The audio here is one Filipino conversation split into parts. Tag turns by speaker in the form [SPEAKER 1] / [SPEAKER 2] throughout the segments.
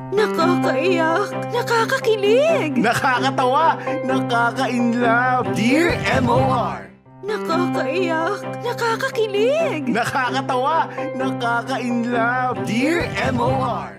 [SPEAKER 1] Nakakaiyak, nakakakilig,
[SPEAKER 2] Nakakatawa, nakaka-inlove. Dear MOR.
[SPEAKER 1] nakakaiyak, nakakakilig.
[SPEAKER 2] Nakakatawa, nakaka-inlove. Dear MOR.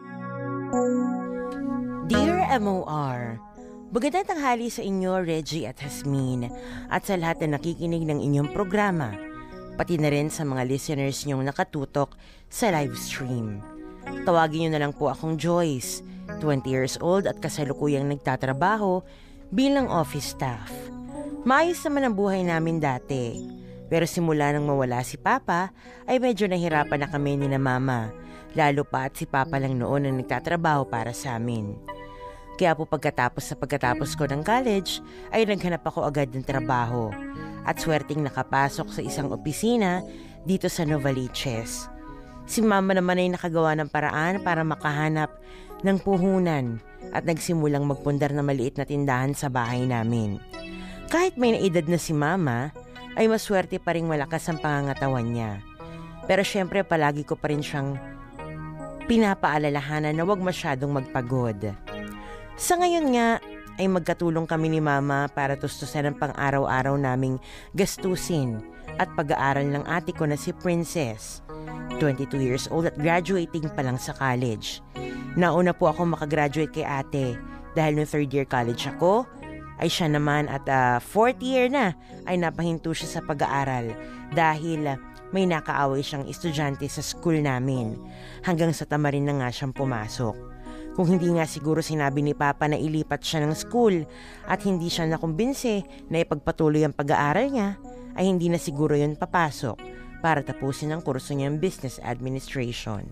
[SPEAKER 3] Dear MOR, magandang tanghali sa inyo, Reggie at Hasmin, at sa lahat na nakikinig ng inyong programa, pati na rin sa mga listeners nyong nakatutok sa live stream. Tawagin nyo na lang po akong Joyce, 20 years old at kasalukuyang nagtatrabaho bilang office staff. Maayos naman ang buhay namin dati, pero simula nang mawala si Papa ay medyo nahirapan na kami ni na Mama, lalo pa at si Papa lang noon ang nagtatrabaho para sa amin. Kaya po pagkatapos ko ng college ay naghanap ako agad ng trabaho at swerteng nakapasok sa isang opisina dito sa Novaliches. Si Mama naman ay nakagawa ng paraan para makahanap ng puhunan at nagsimulang magpundar na maliit na tindahan sa bahay namin. Kahit may naedad na si Mama, ay maswerte pa rin malakas ang pangangatawan niya. Pero syempre palagi ko pa rin siyang pinapaalalahanan na huwag masyadong magpagod. Sa ngayon nga, ay magkatulong kami ni Mama para tustusan ang pang-araw-araw naming gastusin at pag-aaral ng ate ko na si Princess, 22 years old at graduating pa lang sa college. Nauna po ako makagraduate kay ate dahil noong third year college ako, ay siya naman at fourth year na ay napahinto siya sa pag-aaral dahil may nakaaway siyang estudyante sa school namin hanggang sa tamarin na nga siyang pumasok. Kung hindi nga siguro sinabi ni Papa na ilipat siya ng school at hindi siya nakumbinse na ipagpatuloy ang pag-aaral niya, ay hindi na siguro yun papasok para tapusin ang kurso niyang business administration.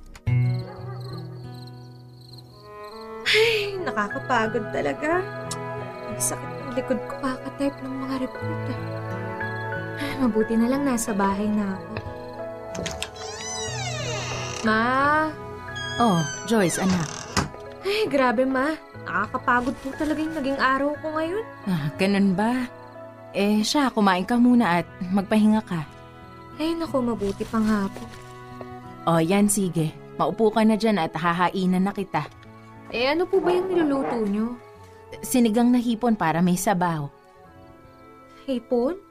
[SPEAKER 1] Ay, nakakapagod talaga. Ang sakit ng likod ko kakatype ng mga report. Ay, mabuti na lang nasa bahay na ako. Ma!
[SPEAKER 4] Oh, Joyce, anak.
[SPEAKER 1] Ay, grabe ma. Nakakapagod po talaga yung naging araw ko ngayon.
[SPEAKER 4] Ganun ba? Siya, kumain ka muna at magpahinga ka.
[SPEAKER 1] Ay, naku, mabuti pang hapon.
[SPEAKER 4] Oh, yan, sige. Maupo ka na dyan at hahainan na kita.
[SPEAKER 1] Ano po ba yung niluluto nyo?
[SPEAKER 4] Sinigang na hipon para may sabaw.
[SPEAKER 1] Hipon?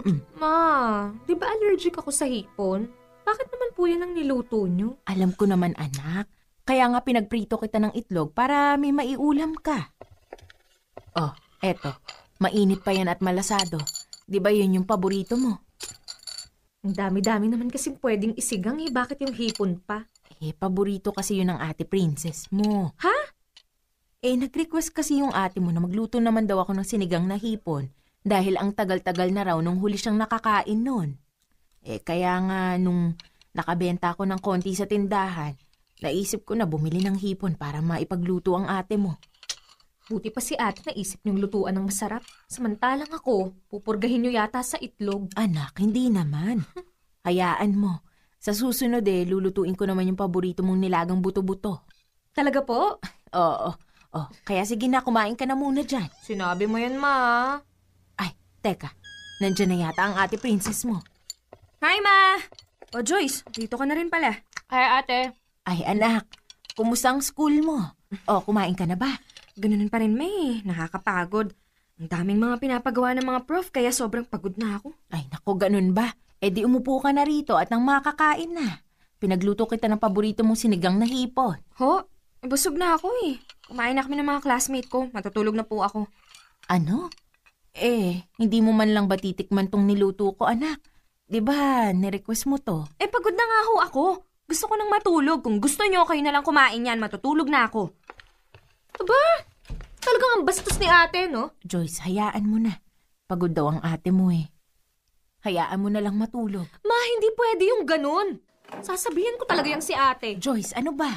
[SPEAKER 1] Ma, di ba allergic ako sa hipon? Bakit naman po yan ang niluto nyo?
[SPEAKER 4] Alam ko naman, anak. Kaya nga pinagprito kita ng itlog para may maiulam ka. Oh, eto. Mainit pa yan at malasado. Di ba yun yung paborito mo?
[SPEAKER 1] Ang dami-dami naman kasing pwedeng isigang Bakit yung hipon pa?
[SPEAKER 4] Paborito kasi yun ng ate Princess mo.
[SPEAKER 1] Ha?
[SPEAKER 4] Nag-request kasi yung ate mo na magluto naman daw ako ng sinigang na hipon dahil ang tagal-tagal na raw nung huli siyang nakakain nun. Kaya nga nung nakabenta ako ng konti sa tindahan, naisip ko na bumili ng hipon para maipagluto ang ate mo.
[SPEAKER 1] Buti pa si ate naisip niyong lutuan ng masarap. Samantalang ako, pupurgahin niyo yata sa itlog.
[SPEAKER 4] Anak, hindi naman. Hayaan mo. Sa susunod lulutuin ko naman yung paborito mong nilagang buto-buto.
[SPEAKER 1] Talaga po?
[SPEAKER 4] Oo. Kaya sige na, kumain ka na muna dyan.
[SPEAKER 1] Sinabi mo yan, ma.
[SPEAKER 4] Ay, teka. Nandyan na yata ang ate Princess mo.
[SPEAKER 1] Hi, ma! O Joyce, dito ka na rin pala. Hi, ate.
[SPEAKER 4] Ay, anak. Kumusta ang school mo? Kumain ka na ba?
[SPEAKER 1] Ganunin pa rin, May. Nakakapagod. Ang daming mga pinapagawa ng mga prof, kaya sobrang pagod na ako.
[SPEAKER 4] Ay, naku, ganun ba? Di umupo ka na rito at nang makakain na. Pinagluto kita ng paborito mong sinigang na hipon.
[SPEAKER 1] Ho? Busog na ako Kumain na kami ng mga classmate ko. Matutulog na po ako.
[SPEAKER 4] Ano? Hindi mo man lang ba titikman tong niluto ko, anak? Diba, nirequest mo to?
[SPEAKER 1] Pagod na nga ho ako. Gusto ko nang matulog. Kung gusto nyo, kayo na lang kumain yan. Matutulog na ako. Aba, talagang ang bastos ni ate, no?
[SPEAKER 4] Joyce, hayaan mo na. Pagod daw ang ate mo Hayaan mo na lang matulog.
[SPEAKER 1] Ma, hindi pwede yung ganun. Sasabihin ko talaga yung si ate.
[SPEAKER 4] Joyce, ano ba?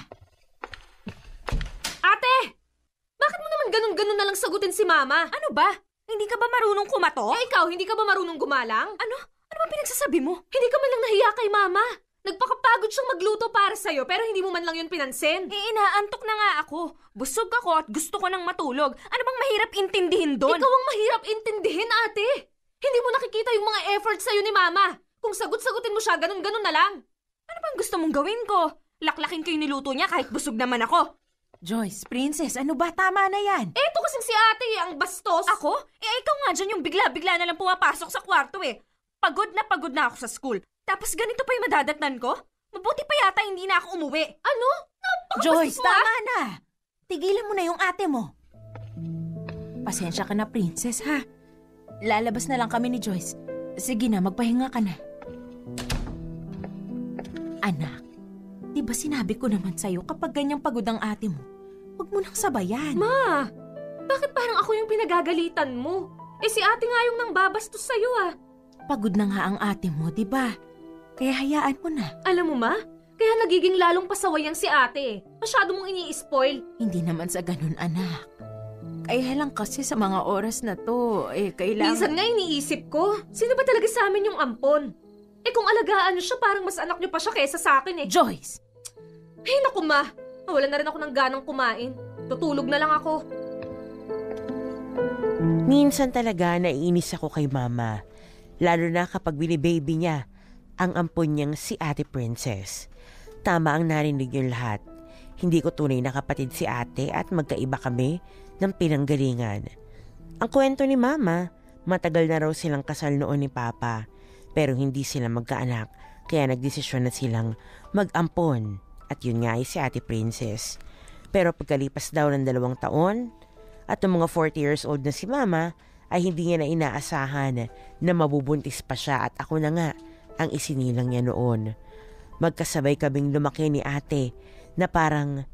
[SPEAKER 1] Ate! Bakit mo naman ganun-ganun na lang sagutin si mama? Ano ba? Hindi ka ba marunong kumato? Ikaw, hindi ka ba marunong gumalang? Ano? Ano ba pinagsasabi mo? Hindi ka man lang nahiya kay mama. Nagpakapagod siyang magluto para sa'yo pero hindi mo man lang yun pinansin. Inaantok na nga ako. Busog ako at gusto ko nang matulog. Ano bang mahirap intindihin doon? Ikaw ang mahirap intindihin, ate. Hindi mo nakikita yung mga efforts sa'yo ni mama. Kung sagot-sagutin mo siya, ganun-ganun na lang. Ano bang gusto mong gawin ko? Laklakin ko yung niluto niya kahit busog naman ako.
[SPEAKER 4] Joyce, princess, ano ba? Tama na yan.
[SPEAKER 1] Eto kasing si ate, ang bastos.
[SPEAKER 5] Ako? Ikaw nga dyan yung bigla-bigla na lang pumapasok sa kwarto Pagod na ako sa school. Tapos ganito pa yung madadatnan ko? Mabuti pa yata hindi na ako umuwi.
[SPEAKER 1] Ano?
[SPEAKER 4] Joyce,
[SPEAKER 1] Napakabastos mo,
[SPEAKER 4] tama na. Tigilan mo na yung ate mo. Pasensya ka na, princess, ha? Lalabas na lang kami ni Joyce. Sige na, magpahinga ka na. Anak, di ba sinabi ko naman sa'yo kapag ganyang pagod ang ate mo, huwag mo nang sabayan.
[SPEAKER 1] Ma, bakit parang ako yung pinagagalitan mo? Si ate nga yung nang babastos sa'yo ah.
[SPEAKER 4] Pagod na nga ang ate mo, di ba? Kaya hayaan mo na.
[SPEAKER 1] Alam mo ma, kaya nagiging lalong pasaway ang si ate. Masyado mong ini-spoil.
[SPEAKER 4] Hindi naman sa ganun, anak. Kaya lang kasi sa mga oras na to, kailangan...
[SPEAKER 1] Minsan nga iniisip ko, sino ba talaga sa amin yung ampon? Kung alagaan niyo siya, parang mas anak niyo pa siya kaysa sa akin
[SPEAKER 4] Joyce!
[SPEAKER 1] Ay naku ma, wala na rin ako ng ganang kumain. Tutulog na lang ako.
[SPEAKER 3] Minsan talaga naiinis ako kay mama. Lalo na kapag binibaby niya ang ampon niyang si Ate Princess. Tama ang narinig niyo lahat. Hindi ko tunay na kapatid si ate at magkaiba kami ng pinanggalingan. Ang kwento ni mama, matagal na raw silang kasal noon ni papa. Pero hindi sila magkaanak, kaya nagdesisyon na silang mag-ampon. At yun nga ay si Ate Princess. Pero pagkalipas daw ng 2 taon, at ng mga 40 years old na si mama, ay hindi niya na inaasahan na mabubuntis pa siya at ako na nga ang isinilang niya noon. Magkasabay kaming lumaki ni ate na parang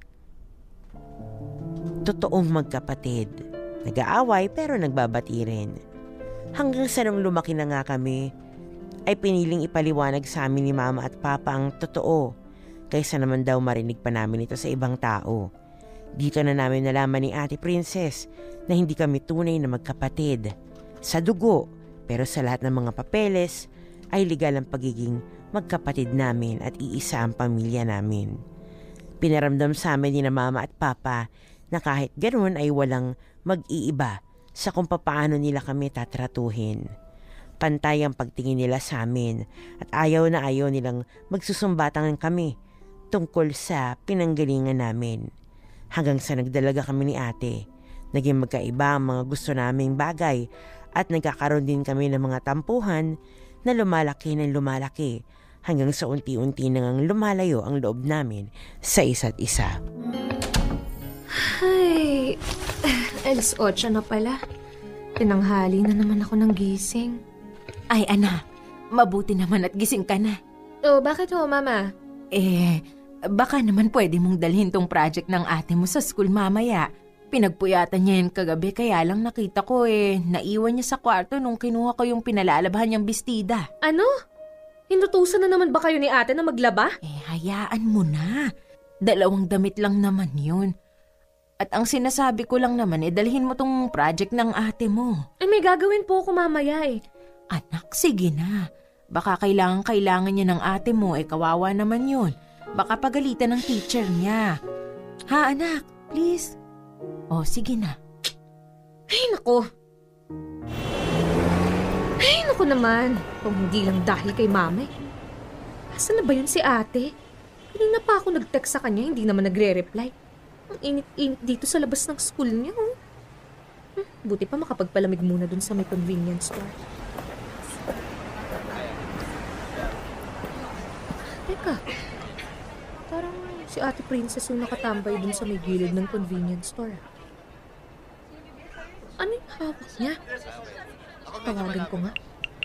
[SPEAKER 3] totoong magkapatid. Nag-aaway pero nagbabati rin. Hanggang sa nung lumaki na nga kami, ay piniling ipaliwanag sa amin ni mama at papa ang totoo kaysa naman daw marinig pa namin ito sa ibang tao. Dito na namin nalaman ni Ate Princess na hindi kami tunay na magkapatid sa dugo, pero sa lahat ng mga papeles ay legal ang pagiging magkapatid namin at iisa ang pamilya namin. Pinaramdam sa amin ni na mama at papa na kahit ganoon ay walang mag-iiba sa kung paano nila kami tatratuhin. Pantay ang pagtingin nila sa amin at ayaw na ayaw nilang magsusumbatan kami tungkol sa pinanggalingan namin. Hanggang sa nagdalaga kami ni ate, naging magkaiba ang mga gusto naming bagay at nagkakaroon din kami ng mga tampuhan na lumalaki ng lumalaki hanggang sa unti-unti nang lumalayo ang loob namin sa isa't isa.
[SPEAKER 1] Ay, 8:00 na pala. Tinanghali na naman ako ng gising.
[SPEAKER 4] Ay, anak, mabuti naman at gising ka na.
[SPEAKER 1] Bakit ho, mama?
[SPEAKER 4] Baka naman pwede mong dalhin tong project ng ate mo sa school mamaya. Pinagpuyatan niya yan kagabi kaya lang nakita ko naiwan niya sa kwarto nung kinuha ko yung pinalalabahan niyang bestida.
[SPEAKER 1] Ano? Hinutusan na naman ba kayo ni ate na maglaba?
[SPEAKER 4] Hayaan mo na. 2 damit lang naman yun. At ang sinasabi ko lang naman dalhin mo tong project ng ate mo.
[SPEAKER 1] May gagawin po ako mamaya
[SPEAKER 4] Anak, sige na. Baka kailangan niya ng ate mo, kawawa naman yun. Baka pagalitan ng teacher niya. Ha, anak? Please? Sige na.
[SPEAKER 1] Ay, naku. Ay, naku naman. Kung hindi lang dahil kay mama Asan na ba yun si ate? Kanina pa ako nag-text sa kanya, hindi naman nagre-reply. Ang init-init dito sa labas ng school niya. Buti pa makapagpalamig muna dun sa may convenience store. Teka, parang si Ate Princess yung nakatambay dun sa may gilid ng convenience store. Ano yung hawak niya? Tawagan ko nga.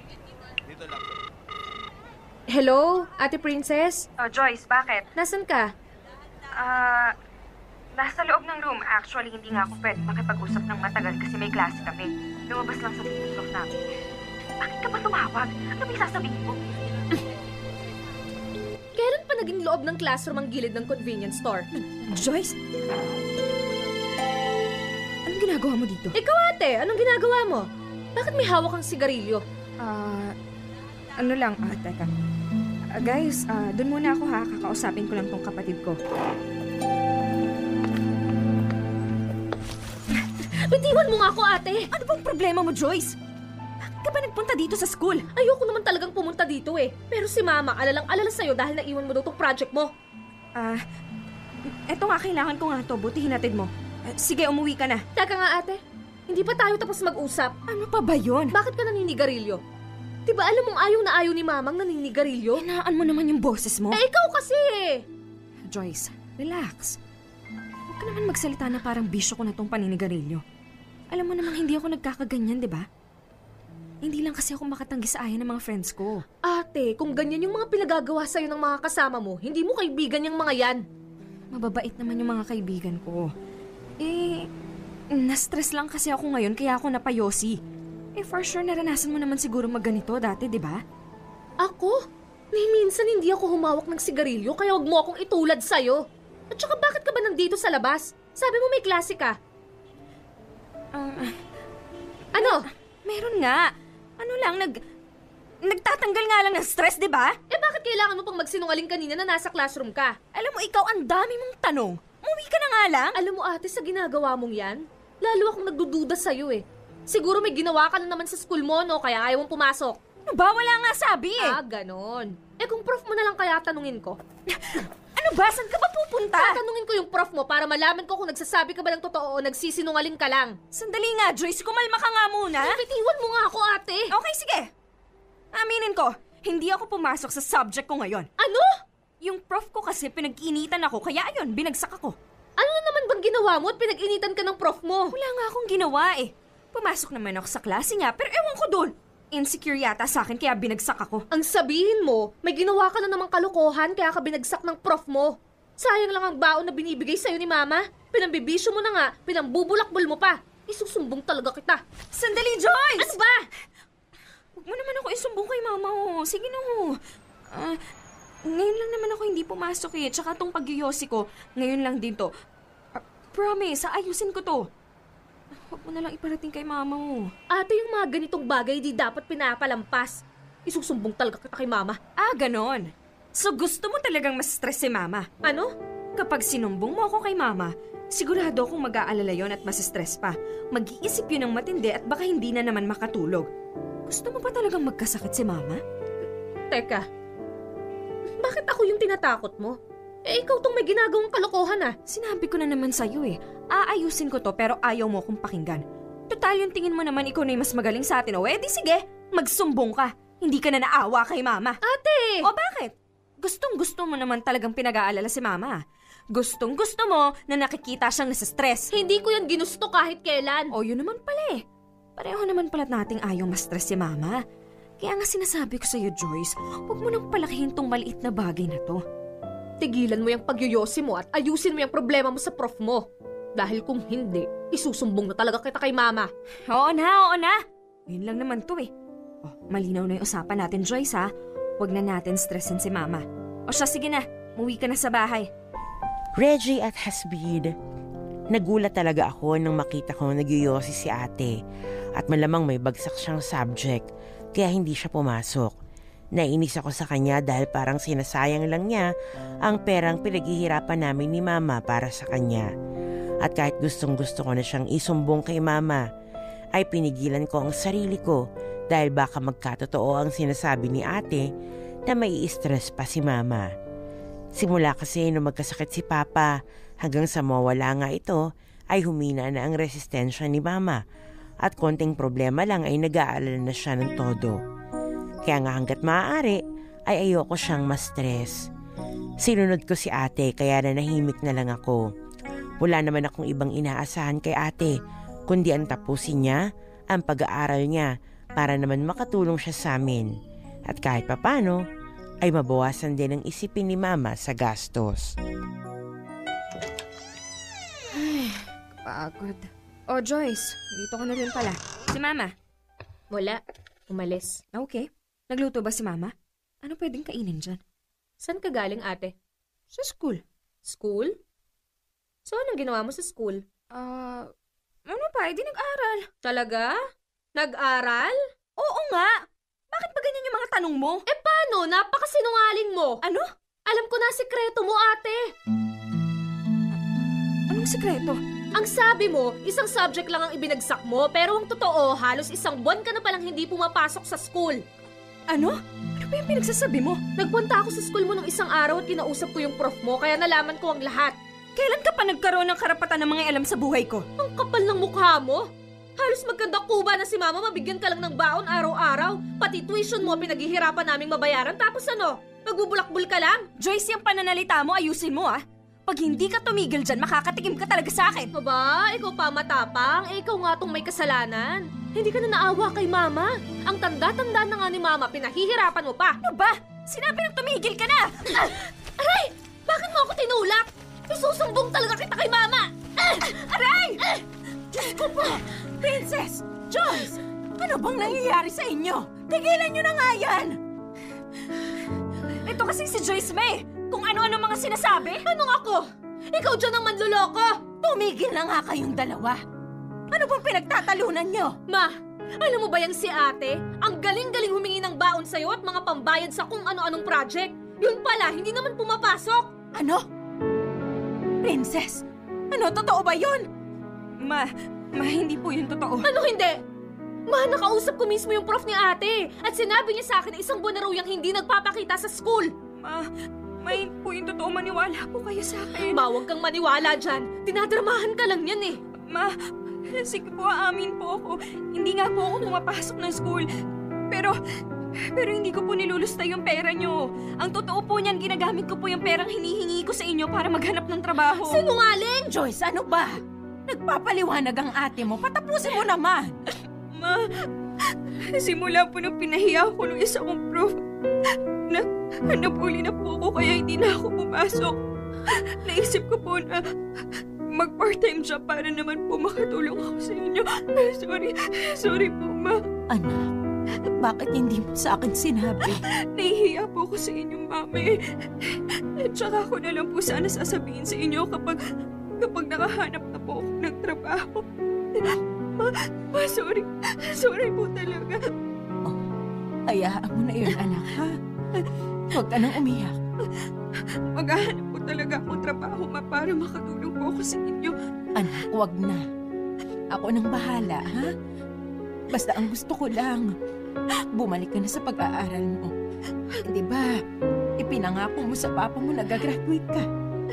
[SPEAKER 1] Hello, Ate Princess?
[SPEAKER 5] Joyce, bakit?
[SPEAKER 1] Nasaan ka?
[SPEAKER 5] Nasa loob ng room. Actually, hindi nga ako pwede makipag-usap ng matagal kasi may klase kami. Lumabas lang sa pupuslok namin. Bakit ka ba tumawag? Ano ba sasabihin mo?
[SPEAKER 1] Kailan pa naging loob ng classroom ang gilid ng convenience store?
[SPEAKER 4] Joyce? Anong ginagawa mo dito?
[SPEAKER 1] Ikaw ate, anong ginagawa mo? Bakit may hawak kang sigarilyo?
[SPEAKER 6] Ano lang, teka. Guys, dun muna ako ha. Kakausapin ko lang tong kapatid ko.
[SPEAKER 1] Bitiwan mo nga ako ate!
[SPEAKER 5] Ano bang problema mo, Joyce? Bakit ka ba nagpunta dito sa school?
[SPEAKER 1] Ayoko naman talagang pumunta dito Pero si mama, alalang-alala sa'yo dahil naiwan mo daw tong project mo.
[SPEAKER 6] Eto nga, kailangan ko nga to. Buti hinatid mo. Sige, umuwi ka na.
[SPEAKER 1] Teka nga ate, hindi pa tayo tapos mag-usap.
[SPEAKER 6] Ano pa ba yun?
[SPEAKER 1] Bakit ka naninigarilyo? Diba alam mong ayaw na ayaw ni mamang naninigarilyo?
[SPEAKER 6] Hinaan mo naman yung boses mo.
[SPEAKER 1] Ikaw kasi eh!
[SPEAKER 6] Joyce, relax. Huwag ka naman magsalita na parang bisyo ko na tong paninigarilyo. Alam mo namang hindi ako nagkakaganyan, di ba? Hindi lang kasi ako makatanggi sa ayaw ng mga friends ko.
[SPEAKER 1] Ate, kung ganyan yung mga pinagagawa sa'yo ng mga kasama mo, hindi mo kaibigan yung mga yan.
[SPEAKER 6] Mababait naman yung mga kaibigan ko. Na-stress lang kasi ako ngayon kaya ako napayosi. For sure naranasan mo naman siguro magganito dati, di ba?
[SPEAKER 1] Ako? Minsan hindi ako humawak ng sigarilyo kaya wag mo akong itulad sa'yo. At saka bakit ka ba nandito sa labas? Sabi mo may klase ka. Ano?
[SPEAKER 6] Meron nga. Ano lang, nagtatanggal nga lang ng stress, di ba?
[SPEAKER 1] Bakit kailangan mo pang magsinungaling kanina na nasa classroom ka?
[SPEAKER 6] Alam mo, ikaw ang dami mong tanong. Umuwi ka na nga lang.
[SPEAKER 1] Alam mo ate, sa ginagawa mong yan, lalo akong nagdududa sa'yo eh. Siguro may ginawa ka na naman sa school mo, no? Kaya ayaw mong pumasok.
[SPEAKER 6] Ano ba? Wala nga sabi eh.
[SPEAKER 1] Ganon. Kung prof mo na lang kaya tanungin ko.
[SPEAKER 6] Ano ba? Saan ka ba pupunta?
[SPEAKER 1] Tatanungin ko yung prof mo para malaman ko kung nagsasabi ka ba ng totoo o nagsisinungaling ka lang.
[SPEAKER 6] Sandali nga, Joyce. Kumalma ka nga muna.
[SPEAKER 1] Bitiwan mo nga ako, ate.
[SPEAKER 6] Okay, sige. Aminin ko, hindi ako pumasok sa subject ko ngayon.
[SPEAKER 1] Ano?
[SPEAKER 6] Yung prof ko kasi pinag-initan ako, kaya ayun, binagsak ako.
[SPEAKER 1] Ano na naman bang ginawa mo at pinag-initan ka ng prof mo?
[SPEAKER 6] Wala nga akong ginawa eh. Pumasok naman ako sa klase niya, pero ewan ko doon. Insecure yata sa akin kaya binagsak ako.
[SPEAKER 1] Ang sabihin mo, may ginawa ka na namang kalokohan kaya ka binagsak ng prof mo. Sayang lang ang baon na binibigay sa'yo ni mama. Pinambibisyo mo na nga, pinambubulakbol mo pa. Isusumbong talaga kita.
[SPEAKER 6] Sandali, Joyce!
[SPEAKER 1] Ano ba?
[SPEAKER 6] Huwag mo naman ako isumbong kay mama mo. Sige na ho. Ngayon lang naman ako hindi pumasok eh. Tsaka tong pagyoyosi ko, ngayon lang din to. Promise, ayusin ko to. Huwag mo na lang iparating kay mama mo.
[SPEAKER 1] Ate, yung mga ganitong bagay di dapat pinapalampas. Isusumbong talaga kita kay mama.
[SPEAKER 6] Ganon. So gusto mo talagang mas-stress si mama?
[SPEAKER 1] Ano?
[SPEAKER 6] Kapag sinumbong mo ako kay mama, sigurado akong mag-aalala yon at mas-stress pa. Mag-iisip yun ng matindi at baka hindi na naman makatulog. Gusto mo ba talagang magkasakit si mama?
[SPEAKER 1] Teka, bakit ako yung tinatakot mo? Ikaw tong may ginagawang kalokohan ah.
[SPEAKER 6] Sinabi ko na naman sa'yo eh. Aayusin ko to pero ayaw mo akong pakinggan. Total yung tingin mo naman ikaw na yung mas magaling sa atin. Di sige, magsumbong ka. Hindi ka na naawa kay mama.
[SPEAKER 1] Ate!
[SPEAKER 6] O bakit? Gustong-gusto mo naman talagang pinag-aalala si mama. Gustong-gusto mo na nakikita siyang nasa-stress.
[SPEAKER 1] Hindi ko yan ginusto kahit kailan.
[SPEAKER 6] Yun naman pala eh. Pareho naman pala nating ayaw ma-stress si mama. Kaya nga sinasabi ko sa'yo, Joyce, huwag mo nang palakihin tong maliit na bagay na to.
[SPEAKER 1] Tigilan mo yung pagyoyosi mo at ayusin mo yung problema mo sa prof mo. Dahil kung hindi, isusumbong na talaga kita kay mama.
[SPEAKER 6] Oo na. Yun lang naman to eh. Malinaw na yung usapan natin, Joyce ha. Huwag na natin stressin si mama. Siya, sige na. Muwi ka na sa bahay.
[SPEAKER 3] Reggie at Hasbid, nagulat talaga ako nang makita kong nagyoyosi si ate at malamang may bagsak siyang subject kaya hindi siya pumasok. Nainis ako sa kanya dahil parang sinasayang lang niya ang perang pinaghihirapan namin ni mama para sa kanya. At kahit gustong-gusto ko na siyang isumbong kay mama, ay pinigilan ko ang sarili ko dahil baka magkatotoo ang sinasabi ni ate na may stress pa si mama. Simula kasi nung magkasakit si papa hanggang sa mawala nga ito ay humina na ang resistensya ni mama at konting problema lang ay nag-aalala na siya ng todo. Kaya nga hanggat maaari ay ayoko siyang ma-stress. Sinunod ko si ate kaya nanahimik na lang ako. Wala naman akong ibang inaasahan kay ate kundi ang tapusin niya ang pag-aaral niya para naman makatulong siya sa amin. At kahit papano ay mabawasan din ang isipin ni mama sa gastos.
[SPEAKER 6] Pagod. Joyce, dito ka na rin pala. Si mama?
[SPEAKER 1] Wala. Umalis.
[SPEAKER 6] Okay. Nagluto ba si mama? Ano pwedeng kainin dyan?
[SPEAKER 1] Saan ka galing, ate?
[SPEAKER 6] Sa school.
[SPEAKER 1] School? So, anong ginawa mo sa school?
[SPEAKER 6] Ano pa? Di nag-aral.
[SPEAKER 1] Talaga? Nag-aral?
[SPEAKER 6] Oo nga. Bakit ba ganyan yung mga tanong mo?
[SPEAKER 1] Paano? Napakasinungaling mo.
[SPEAKER 6] Ano?
[SPEAKER 1] Alam ko na sikreto mo, ate.
[SPEAKER 6] Anong sikreto?
[SPEAKER 1] Ang sabi mo, isang subject lang ang ibinagsak mo, pero ang totoo, halos isang buwan ka na palang hindi pumapasok sa school.
[SPEAKER 6] Ano? Ano ba yung pinagsasabi mo?
[SPEAKER 1] Nagpunta ako sa school mo nung isang araw at kinausap ko yung prof mo, kaya nalaman ko ang lahat.
[SPEAKER 6] Kailan ka pa nagkaroon ng karapatan ng mga alam sa buhay ko?
[SPEAKER 1] Ang kapal ng mukha mo. Halos magkanda-kuba na si Mama, mabigyan ka lang ng baon araw-araw. Pati tuition mo, pinaghihirapan naming mabayaran. Tapos ano? Magbubulakbul ka lang?
[SPEAKER 6] Joyce, yung pananalita mo, ayusin mo ah. Pag hindi ka tumigil dyan, makakatikim ka talaga sa akin.
[SPEAKER 1] Aba, ikaw pa matapang. Ikaw nga tong may kasalanan. Hindi ka na naawa kay Mama. Ang tanda-tanda na nga ni Mama, pinahihirapan mo pa.
[SPEAKER 6] Ano ba? Sinabi na tumigil ka na!
[SPEAKER 1] Aray! Bakit mo ako tinulak? Isusumbong talaga kita kay Mama!
[SPEAKER 6] Aray!
[SPEAKER 4] Diyos ko po! Princess! Joyce! Ano bang nangyayari sa inyo? Tigilan nyo na nga yan!
[SPEAKER 6] Ito kasi si Joyce May. Kung ano-ano mga sinasabi.
[SPEAKER 1] Anong ako? Ikaw dyan ang manluloko!
[SPEAKER 4] Tumigil na nga kayong dalawa! Ano bang pinagtatalunan nyo?
[SPEAKER 1] Ma, alam mo ba yang si ate? Ang galing-galing humingi ng baon sa'yo at mga pambayad sa kung ano-anong project. Yun pala, hindi naman pumapasok.
[SPEAKER 4] Ano? Princess? Ano, totoo ba yun?
[SPEAKER 6] Ma, hindi po yun totoo.
[SPEAKER 1] Ano hindi? Ma, nakausap ko mismo yung prof ni ate. At sinabi niya sa akin na isang buwan na raw yung hindi nagpapakita sa school.
[SPEAKER 6] Ma, hindi po yung totoo. Maniwala po kayo sa akin.
[SPEAKER 1] Ma, huwag kang maniwala dyan. Dinadramahan ka lang yan eh.
[SPEAKER 6] Ma, sige po, aamin po ako. Hindi nga po ako pumapasok ng school. Pero hindi ko po nilulusta yung pera nyo. Ang totoo po niyan, ginagamit ko po yung perang hinihingi ko sa inyo para maghanap ng trabaho.
[SPEAKER 1] Sinungaling!
[SPEAKER 4] Joyce, ano ba? Nagpapaliwanag ang ate mo. Patapusin mo naman.
[SPEAKER 6] Ma, simula po nung pinahiya ko ng isa kong prof, nabuli na po ako kaya hindi na ako pumasok. Naisip ko po na mag-part-time job para naman po makatulong ako sa inyo. Sorry po, Ma.
[SPEAKER 4] Anak, bakit hindi mo sa akin sinabi?
[SPEAKER 6] Nahihiya po ako sa inyong mami. Tsaka ko na lang po sana sasabihin sa inyo kapag nakahanap na po ako ng trabaho. Ma, sorry. Sorry po talaga.
[SPEAKER 4] Oh, hayaan mo na yun, anak, ha? Huwag ka nang umiyak.
[SPEAKER 6] Maghahanap po talaga ako trabaho, Ma, para makatulong po ako sa inyo.
[SPEAKER 4] Anak, huwag na. Ako nang bahala, ha? Basta ang gusto ko lang, bumalik ka na sa pag-aaral mo. Di ba, ipinangako mo sa papa mo na gagraduate ka.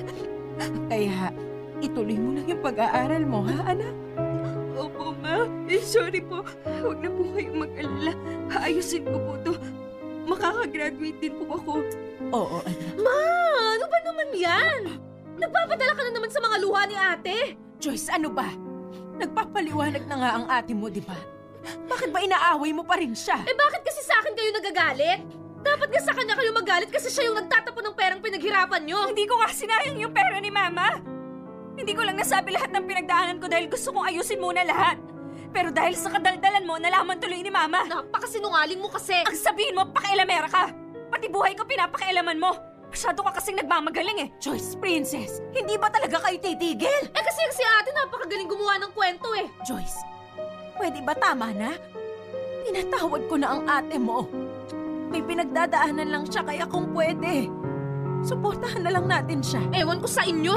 [SPEAKER 4] Kaya, ituloy mo lang yung pag-aaral mo, ha, anak?
[SPEAKER 6] Opo, Ma. Sorry po. Huwag na po kayong mag-alala. Haayusin ko po to. Makakagraduate din po ako.
[SPEAKER 4] Oo, anak.
[SPEAKER 1] Ma, ano ba naman yan? Nagpapadala ka na naman sa mga luha ni ate.
[SPEAKER 4] Joyce, ano ba? Nagpapaliwanag na nga ang ate mo, di ba? Bakit ba inaaway mo pa rin siya?
[SPEAKER 1] Eh bakit kasi sa akin kayo nagagalit? Dapat nga sa kanya kayo magalit kasi siya yung nagtatapon ng perang pinaghirapan nyo.
[SPEAKER 6] Hindi ko nga sinayang yung pera ni Mama. Hindi ko lang nasabi lahat ng pinagdaanan ko dahil gusto kong ayusin muna lahat. Pero dahil sa kadaldalan mo, nalaman tuloy ni Mama.
[SPEAKER 1] Napakasinungaling mo kasi.
[SPEAKER 6] Ang sabihin mo, pakialamera ka. Pati buhay ko pinapakialaman mo. Masyado ka kasing nagmamagaling eh.
[SPEAKER 4] Joyce, Princess, hindi ba talaga kayo titigil?
[SPEAKER 1] Eh kasi si ate napakagaling gumawa ng kwento eh.
[SPEAKER 4] Joyce, pwede ba tama na? Tinatawad ko na ang ate mo. May pinagdadaanan lang siya kaya kung pwede. Suportahan na lang natin siya.
[SPEAKER 1] Ewan ko sa inyo.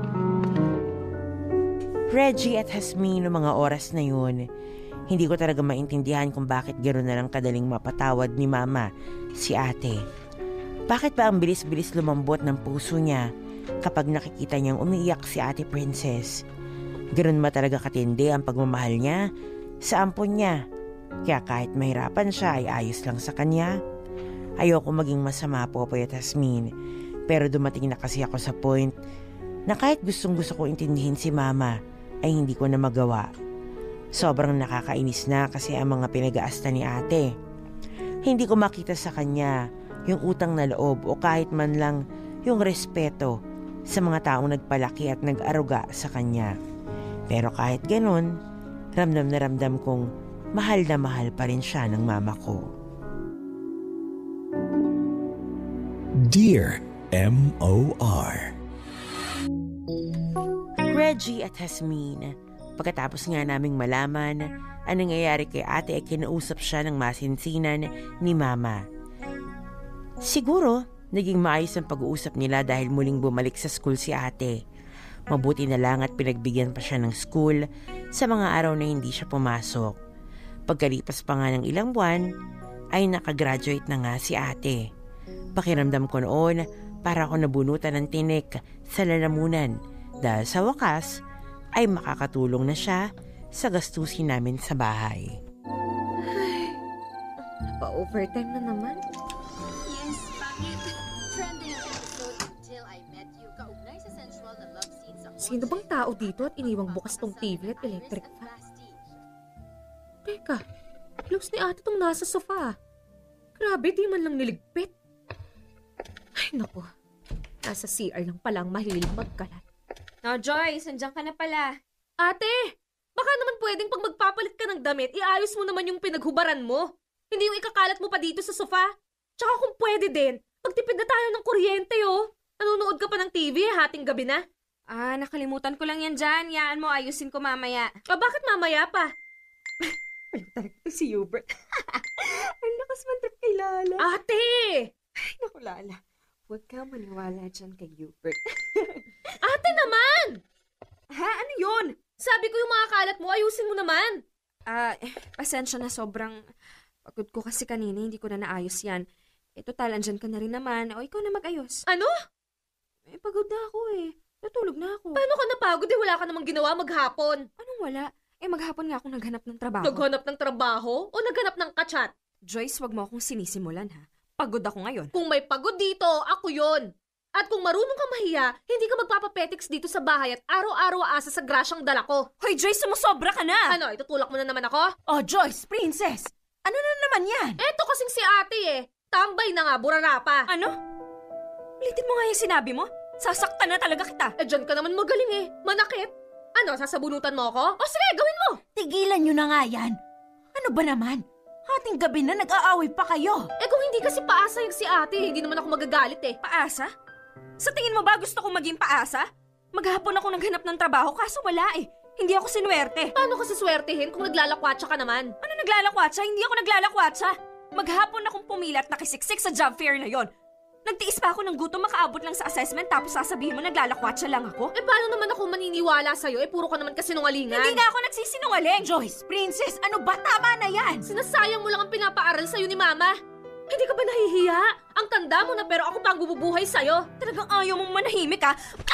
[SPEAKER 3] Reggie at Jasmine noong mga oras na yun, hindi ko talaga maintindihan kung bakit gano'n na lang kadaling mapatawad ni Mama si ate. Bakit ba ang bilis-bilis lumambot ng puso niya kapag nakikita niyang umiiyak si Ate Princess? Gano'n ba talaga katindi ang pagmamahal niya sa ampon niya? Kaya kahit mahirapan siya ay ayos lang sa kanya? Ayoko maging masama, Popoy at Jasmine, pero dumating na kasi ako sa point na kahit gustong-gusto ko intindihin si Mama ay hindi ko na magawa. Sobrang nakakainis na kasi ang mga pinag-aasta ni ate. Hindi ko makita sa kanya yung utang na loob o kahit man lang yung respeto sa mga taong nagpalaki at nag-aruga sa kanya. Pero kahit ganun, ramdam na ramdam kong mahal na mahal pa rin siya ng mama ko.
[SPEAKER 7] Dear M.O.R.
[SPEAKER 3] Reggie at Jasmine, pagkatapos nga naming malaman ang nangyayari kay ate ay kinausap siya ng masinsinan ni Mama. Siguro, naging maayos ang pag-uusap nila dahil muling bumalik sa school si ate. Mabuti na lang at pinagbigyan pa siya ng school sa mga araw na hindi siya pumasok. Pagkalipas pa nga ng ilang buwan, ay nakagraduate na nga si ate. Pakiramdam ko noon para ako nabunutan ng tinik sa lalamunan dahil sa wakas ay makakatulong na siya sa gastusin namin sa bahay.
[SPEAKER 1] Pa-overtime na naman.
[SPEAKER 8] Yes, bakit? Trending ang episode Until I Met You, kaugnay sa sensual na love scene sa...
[SPEAKER 1] Sino bang tao dito at iniwang bukas tong TV at electric fan? Teka, close ni ate tong nasa sofa. Grabe, di man lang niligpit. Ay, naku. Nasa CR lang palang mahilig magkalat.
[SPEAKER 6] Oh, Joyce, nandiyan ka na pala.
[SPEAKER 1] Ate, baka naman pwedeng pag magpapalit ka ng damit, iayos mo naman yung pinaghubaran mo. Hindi yung ikakalat mo pa dito sa sofa. Tsaka kung pwede din, magtipid na tayo ng kuryente, oh. Nanonood ka pa ng TV, hating gabi na.
[SPEAKER 6] Ah, nakalimutan ko lang yan dyan. Yaan mo, ayusin ko mamaya.
[SPEAKER 1] Bakit mamaya pa?
[SPEAKER 6] Talaga si Hubert. Ang lakas man trip kay Lala.
[SPEAKER 1] Ate!
[SPEAKER 6] Ay, naku, Lala. Huwag ka maniwala dyan kay Hubert.
[SPEAKER 1] Ate naman!
[SPEAKER 6] Ha? Ano yun?
[SPEAKER 1] Sabi ko yung mga kalat mo, ayusin mo naman.
[SPEAKER 6] Pasensya na, sobrang pagod ko kasi kanina, hindi ko na naayos yan. Total, andyan ka na rin naman. O, ikaw na mag-ayos.
[SPEAKER 1] Ano?
[SPEAKER 6] Pagod na ako eh. Natulog na ako.
[SPEAKER 1] Paano ka napagod wala ka namang ginawa maghapon?
[SPEAKER 6] Anong wala? Maghapon nga ako naghanap ng trabaho.
[SPEAKER 1] Naghanap ng trabaho o naghanap ng kachat?
[SPEAKER 6] Joyce, wag mo akong sinisimulan ha. Pagod ako ngayon.
[SPEAKER 1] Kung may pagod dito, ako yon. At kung marunong ka mahiya, hindi ka magpapapetics dito sa bahay at araw-araw aasa sa grasyang dala ko.
[SPEAKER 6] Hoy Joyce, sumusobra ka na!
[SPEAKER 1] Ano, itutulak mo na naman ako?
[SPEAKER 4] Oh, Joyce, princess! Ano na naman yan?
[SPEAKER 1] Eto kasing si ate eh. Tambay na nga, burara pa.
[SPEAKER 6] Ano? Ulitin mo nga yung sinabi mo. Sasaktan na talaga kita.
[SPEAKER 1] Dyan ka naman magaling eh. Manakit. Ano, sasabunutan mo ako? O sige, gawin mo!
[SPEAKER 4] Tigilan nyo na nga yan. Ano ba naman? Hating gabi na nag-aaway pa kayo.
[SPEAKER 1] Kung hindi kasi paasa yung si ate, hindi naman ako magagalit eh.
[SPEAKER 6] Paasa? Sa tingin mo ba gusto kong maging paasa? Maghapon ako naghanap ng trabaho kaso wala eh. Hindi ako sinuwerte.
[SPEAKER 1] Paano kasi swertehin kung naglalakwatsa ka naman?
[SPEAKER 6] Ano naglalakwatsa? Hindi ako naglalakwatsa. Maghapon akong pumilat nakisiksik sa job fair na yon. Nagtiis pa ako ng gutom makaabot lang sa assessment tapos sasabihin mo naglalakwatsa lang ako?
[SPEAKER 1] Paano naman ako maniniwala sa'yo? Puro ka naman kasinungalingan.
[SPEAKER 6] Hindi nga ako nagsisinungaling.
[SPEAKER 4] Joyce, princess, ano ba? Tama na yan.
[SPEAKER 1] Sinasayang mo lang ang pinapaaral sa'yo ni Mama. Hindi ka ba nahihiya? Ang tanda mo na pero ako pa ang bububuhay sa'yo.
[SPEAKER 6] Talagang ayaw mong manahimik ha?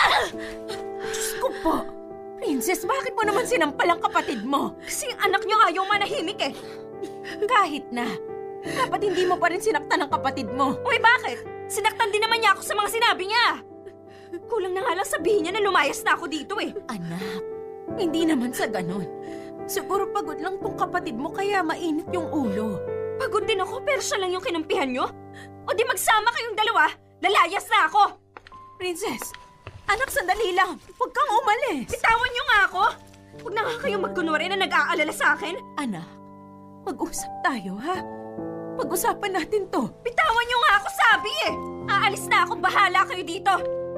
[SPEAKER 4] Diyos ko po. Princess, bakit mo naman sinampal ang kapatid mo?
[SPEAKER 6] Kasi ang anak niyo ayaw manahimik eh.
[SPEAKER 4] Kahit na. Dapat hindi mo pa rin sinaktan ang kapatid mo.
[SPEAKER 6] Uy, bakit? Sinaktan din naman niya ako sa mga sinabi niya. Kulang na nga lang sabihin niya na lumayas na ako dito eh.
[SPEAKER 4] Anak, hindi naman sa ganon. Siguro pagod lang tong kapatid mo kaya mainit yung ulo.
[SPEAKER 6] Pagod din ako pero siya lang yung kinumpihan niyo? O di magsama kayong dalawa, lalayas na ako.
[SPEAKER 4] Princess, anak, sandali lang. Huwag kang umalis.
[SPEAKER 6] Bitawan niyo nga ako. Huwag na nga kayong magkunwari na nag-aalala sa akin.
[SPEAKER 4] Anak, mag-usap tayo ha. Pag-usapan natin to.
[SPEAKER 6] Bitawan niyo nga ako sabi eh. Aalis na ako, bahala kayo dito.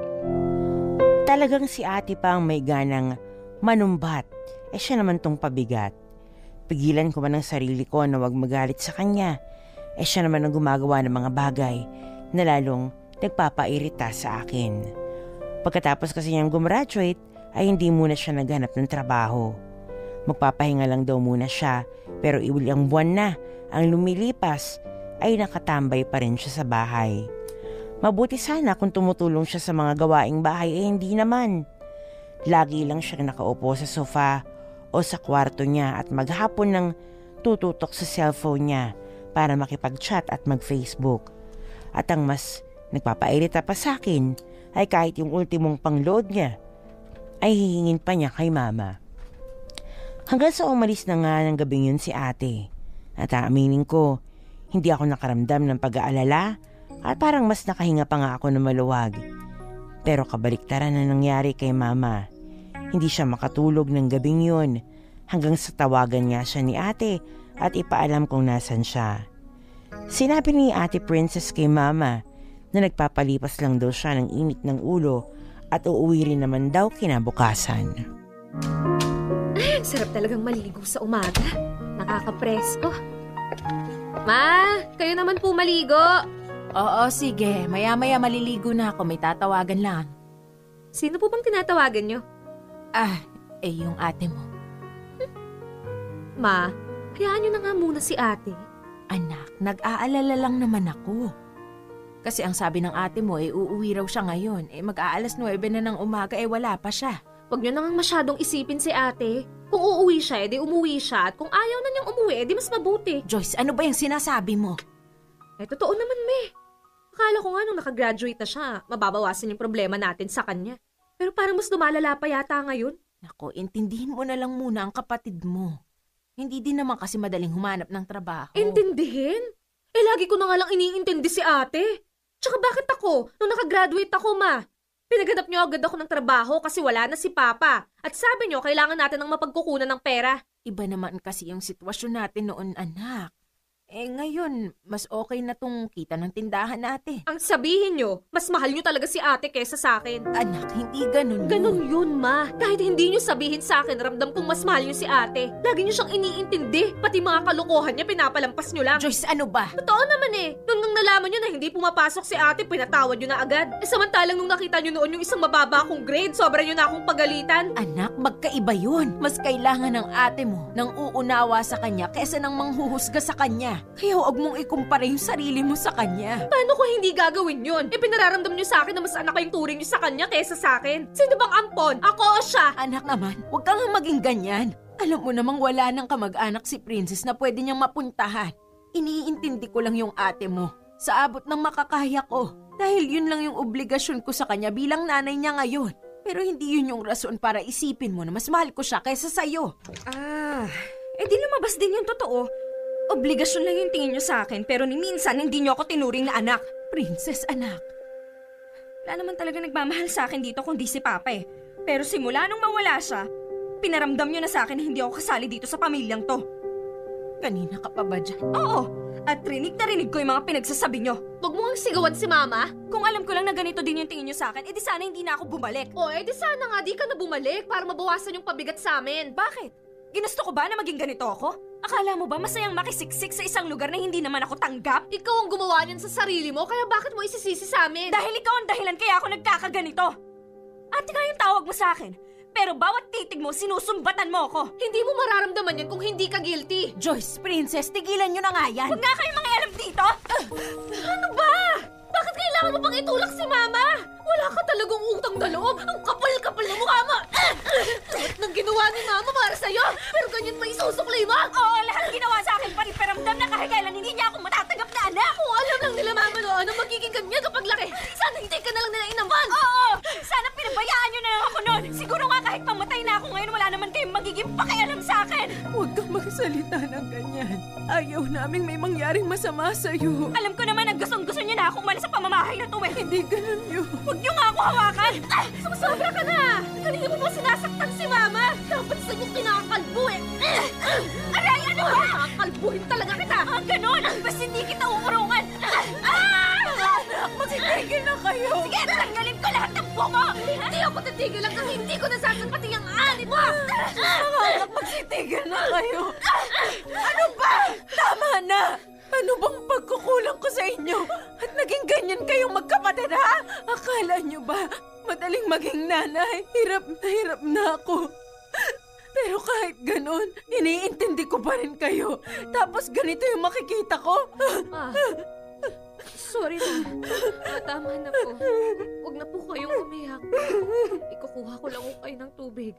[SPEAKER 3] Talagang si ate pa ang may ganang manumbat. Siya naman tong pabigat. Pigilan ko man ang sarili ko na wag magalit sa kanya. Siya naman ang gumagawa ng mga bagay na lalong nagpapairita sa akin. Pagkatapos kasi niyang gumraduate, ay hindi muna siya naghanap ng trabaho. Magpapahinga lang daw muna siya, pero ilang buwan na ang lumilipas ay nakatambay pa rin siya sa bahay. Mabuti sana kung tumutulong siya sa mga gawaing bahay, hindi naman. Lagi lang siyang nakaupo sa sofa o sa kwarto niya at maghapon nang tututok sa cellphone niya para makipag-chat at mag-Facebook. At ang mas nagpapairita pa sa akin ay kahit yung ultimong pang-load niya ay hihingin pa niya kay Mama. Hanggang sa umalis na nga ng gabing yun si ate. At aaminin ko, hindi ako nakaramdam ng pag-aalala at parang mas nakahinga pa nga ako na maluwag. Pero kabaliktaran na nangyari kay Mama. Hindi siya makatulog ng gabing yun hanggang sa tawagan nga siya ni ate at ipaalam kung nasan siya. Sinabi ni Ate Princess kay Mama na nagpapalipas lang daw siya ng init ng ulo at uuwi rin naman daw kinabukasan.
[SPEAKER 1] Ay, ang sarap talagang maligo sa umaga. Nakakapresko. Ma, kayo naman po maligo.
[SPEAKER 4] Oo, sige. Maya-maya maliligo na ako. May tatawagan lang.
[SPEAKER 1] Sino po bang tinatawagan nyo?
[SPEAKER 4] Yung ate mo.
[SPEAKER 1] Ma, hayaan nyo na nga muna si ate.
[SPEAKER 4] Anak, nag-aalala lang naman ako. Kasi ang sabi ng ate mo, uuwi raw siya ngayon. Mag-aalas 9 na ng umaga, wala pa siya.
[SPEAKER 1] Huwag niyo nang masyadong isipin si ate. Kung uuwi siya, edi umuwi siya. At kung ayaw na niyang umuwi, edi mas mabuti.
[SPEAKER 4] Joyce, ano ba yung sinasabi mo?
[SPEAKER 1] Totoo naman, me. Akala ko nga nung nakagraduate na siya, mababawasan yung problema natin sa kanya. Pero parang mas lumalala pa yata ngayon.
[SPEAKER 4] Nako, intindihin mo na lang muna ang kapatid mo. Hindi din naman kasi madaling humanap ng trabaho.
[SPEAKER 1] Intindihin? Lagi ko na nga lang iniintindi si ate. Tsaka bakit ako? Nung nakagraduate ako, ma. Pinaganap niyo agad ako ng trabaho kasi wala na si Papa. At sabi niyo, kailangan natin ng mapagkukunan ng pera.
[SPEAKER 4] Iba naman kasi yung sitwasyon natin noon, anak. Ngayon, mas okay na tong kita ng tindahan natin.
[SPEAKER 1] Ang sabihin niyo, mas mahal niyo talaga si ate kesa sa akin.
[SPEAKER 4] Anak, hindi ganun
[SPEAKER 1] Ganun yun, ma. Kahit hindi niyo sabihin sa akin, ramdam kong mas mahal niyo si ate. Lagi niyo siyang iniintindi. Pati mga kalokohan niya, pinapalampas niyo lang.
[SPEAKER 4] Joyce, ano ba?
[SPEAKER 1] Totoo naman Noon nang nalaman niyo na hindi pumapasok si ate, pinatawad niyo na agad. Samantalang nung nakita niyo noon yung isang mababa akong grade, sobra niyo na akong pagalitan.
[SPEAKER 4] Anak, magkaiba yun. Mas kailangan ng ate mo ng uunawa sa kanya kesa ng manghuhusga sa kanya. Kaya huwag mong ikumpara yung sarili mo sa kanya.
[SPEAKER 1] Paano ko hindi gagawin yun? Pinararamdam niyo sa akin na mas anak kayong turing niyo sa kanya kesa sa akin. Sino bang ampon? Ako o siya?
[SPEAKER 4] Anak naman, huwag kang maging ganyan. Alam mo namang wala ng kamag-anak si Princess na pwede niyang mapuntahan. Iniintindi ko lang yung ate mo. Sa abot ng makakaya ko. Dahil yun lang yung obligasyon ko sa kanya bilang nanay niya ngayon. Pero hindi yun yung rason para isipin mo na mas mahal ko siya kaysa sa'yo.
[SPEAKER 6] Di lumabas din yung totoo. Obligasyon lang yung tingin niyo sa akin, pero ni minsan hindi niyo ako tinuring na anak.
[SPEAKER 4] Princess, anak.
[SPEAKER 6] Wala naman talaga nagmamahal sa akin dito kundi si Papa Pero simula nung mawala siya, pinaramdam niyo na sa akin na hindi ako kasali dito sa pamilyang to.
[SPEAKER 4] Kanina ka pa ba dyan?
[SPEAKER 6] Oo, at rinig na rinig ko yung mga pinagsasabi niyo.
[SPEAKER 1] Huwag mo ang sigawan si Mama.
[SPEAKER 6] Kung alam ko lang na ganito din yung tingin niyo sa akin, edi sana hindi na ako bumalik.
[SPEAKER 1] Edi sana nga di ka na bumalik para mabawasan yung pabigat sa amin.
[SPEAKER 6] Bakit? Ginusto ko ba na maging ganito ako? Akala mo ba masayang makisiksik sa isang lugar na hindi naman ako tanggap?
[SPEAKER 1] Ikaw ang gumawa niyan sa sarili mo, kaya bakit mo isisisi sa amin?
[SPEAKER 6] Dahil ikaw ang dahilan kaya ako nagkakaganito. Ate nga yung tawag mo sa akin. Pero bawat titig mo, sinusumbatan mo ako.
[SPEAKER 1] Hindi mo mararamdaman yan kung hindi ka guilty.
[SPEAKER 4] Joyce, Princess, tigilan nyo na nga yan.
[SPEAKER 6] Huwag nga kayong mga alam dito.
[SPEAKER 1] Ano ba? Bakit kailangan mo pang itulak si Mama? Wala ka talagang utang na loob. Ang kapal-kapal na mukha mo. Lahat ng ginawa ni Mama para sa'yo. Pero ganyan pa isusuklay mo?
[SPEAKER 6] Oo, lahat ginawa sa akin pariparamdam na kahit kailan hindi niya ako matatanggap na anak.
[SPEAKER 1] Kung alam lang nila Mama noon ang magiging ganyan kapag laki, sana hindi ka na lang nila inaman.
[SPEAKER 6] Oo, sana pinabayaan niyo na lang ako noon. Siguro nga kahit pamatay na ako ngayon, wala naman kayong magiging pakialam sa akin.
[SPEAKER 4] Huwag kang magsalita ng ganyan. Ayaw naming may mangyaring masama sa'yo.
[SPEAKER 6] Alam ko naman na gustong-gusto niyo na akong malis sa pamamahay na to
[SPEAKER 4] Hindi ganun yun.
[SPEAKER 6] Huwag niyo nga ako hawakan.
[SPEAKER 1] Sumasobra ka na. Kanina mo ba sinasaktan si Mama? Dapat sa inyo kinakalbo
[SPEAKER 6] Aray, ano ba?
[SPEAKER 1] Kakalbuhin talaga kita.
[SPEAKER 6] Ganon, basta hindi kita uurungan.
[SPEAKER 4] Anak, magsitigil na kayo.
[SPEAKER 6] Sige, tanggalin ko lahat ng bungo.
[SPEAKER 1] Hindi ako titigil hanggang hindi ko nasasampati ang alit mo.
[SPEAKER 4] Anak, magsitigil na kayo. Ano ba? Tama na. Ano bang pagkukulang ko sa inyo? At naging ganyan kayong magkapatid, ha? Akala nyo ba madaling maging nanay? Hirap na ako. Pero kahit ganun, iniintindi ko pa rin kayo. Tapos ganito yung makikita ko.
[SPEAKER 1] Sorry na. Tama na po. Huwag na po kayong umiyak. Ikukuha ko lang kayo ng tubig.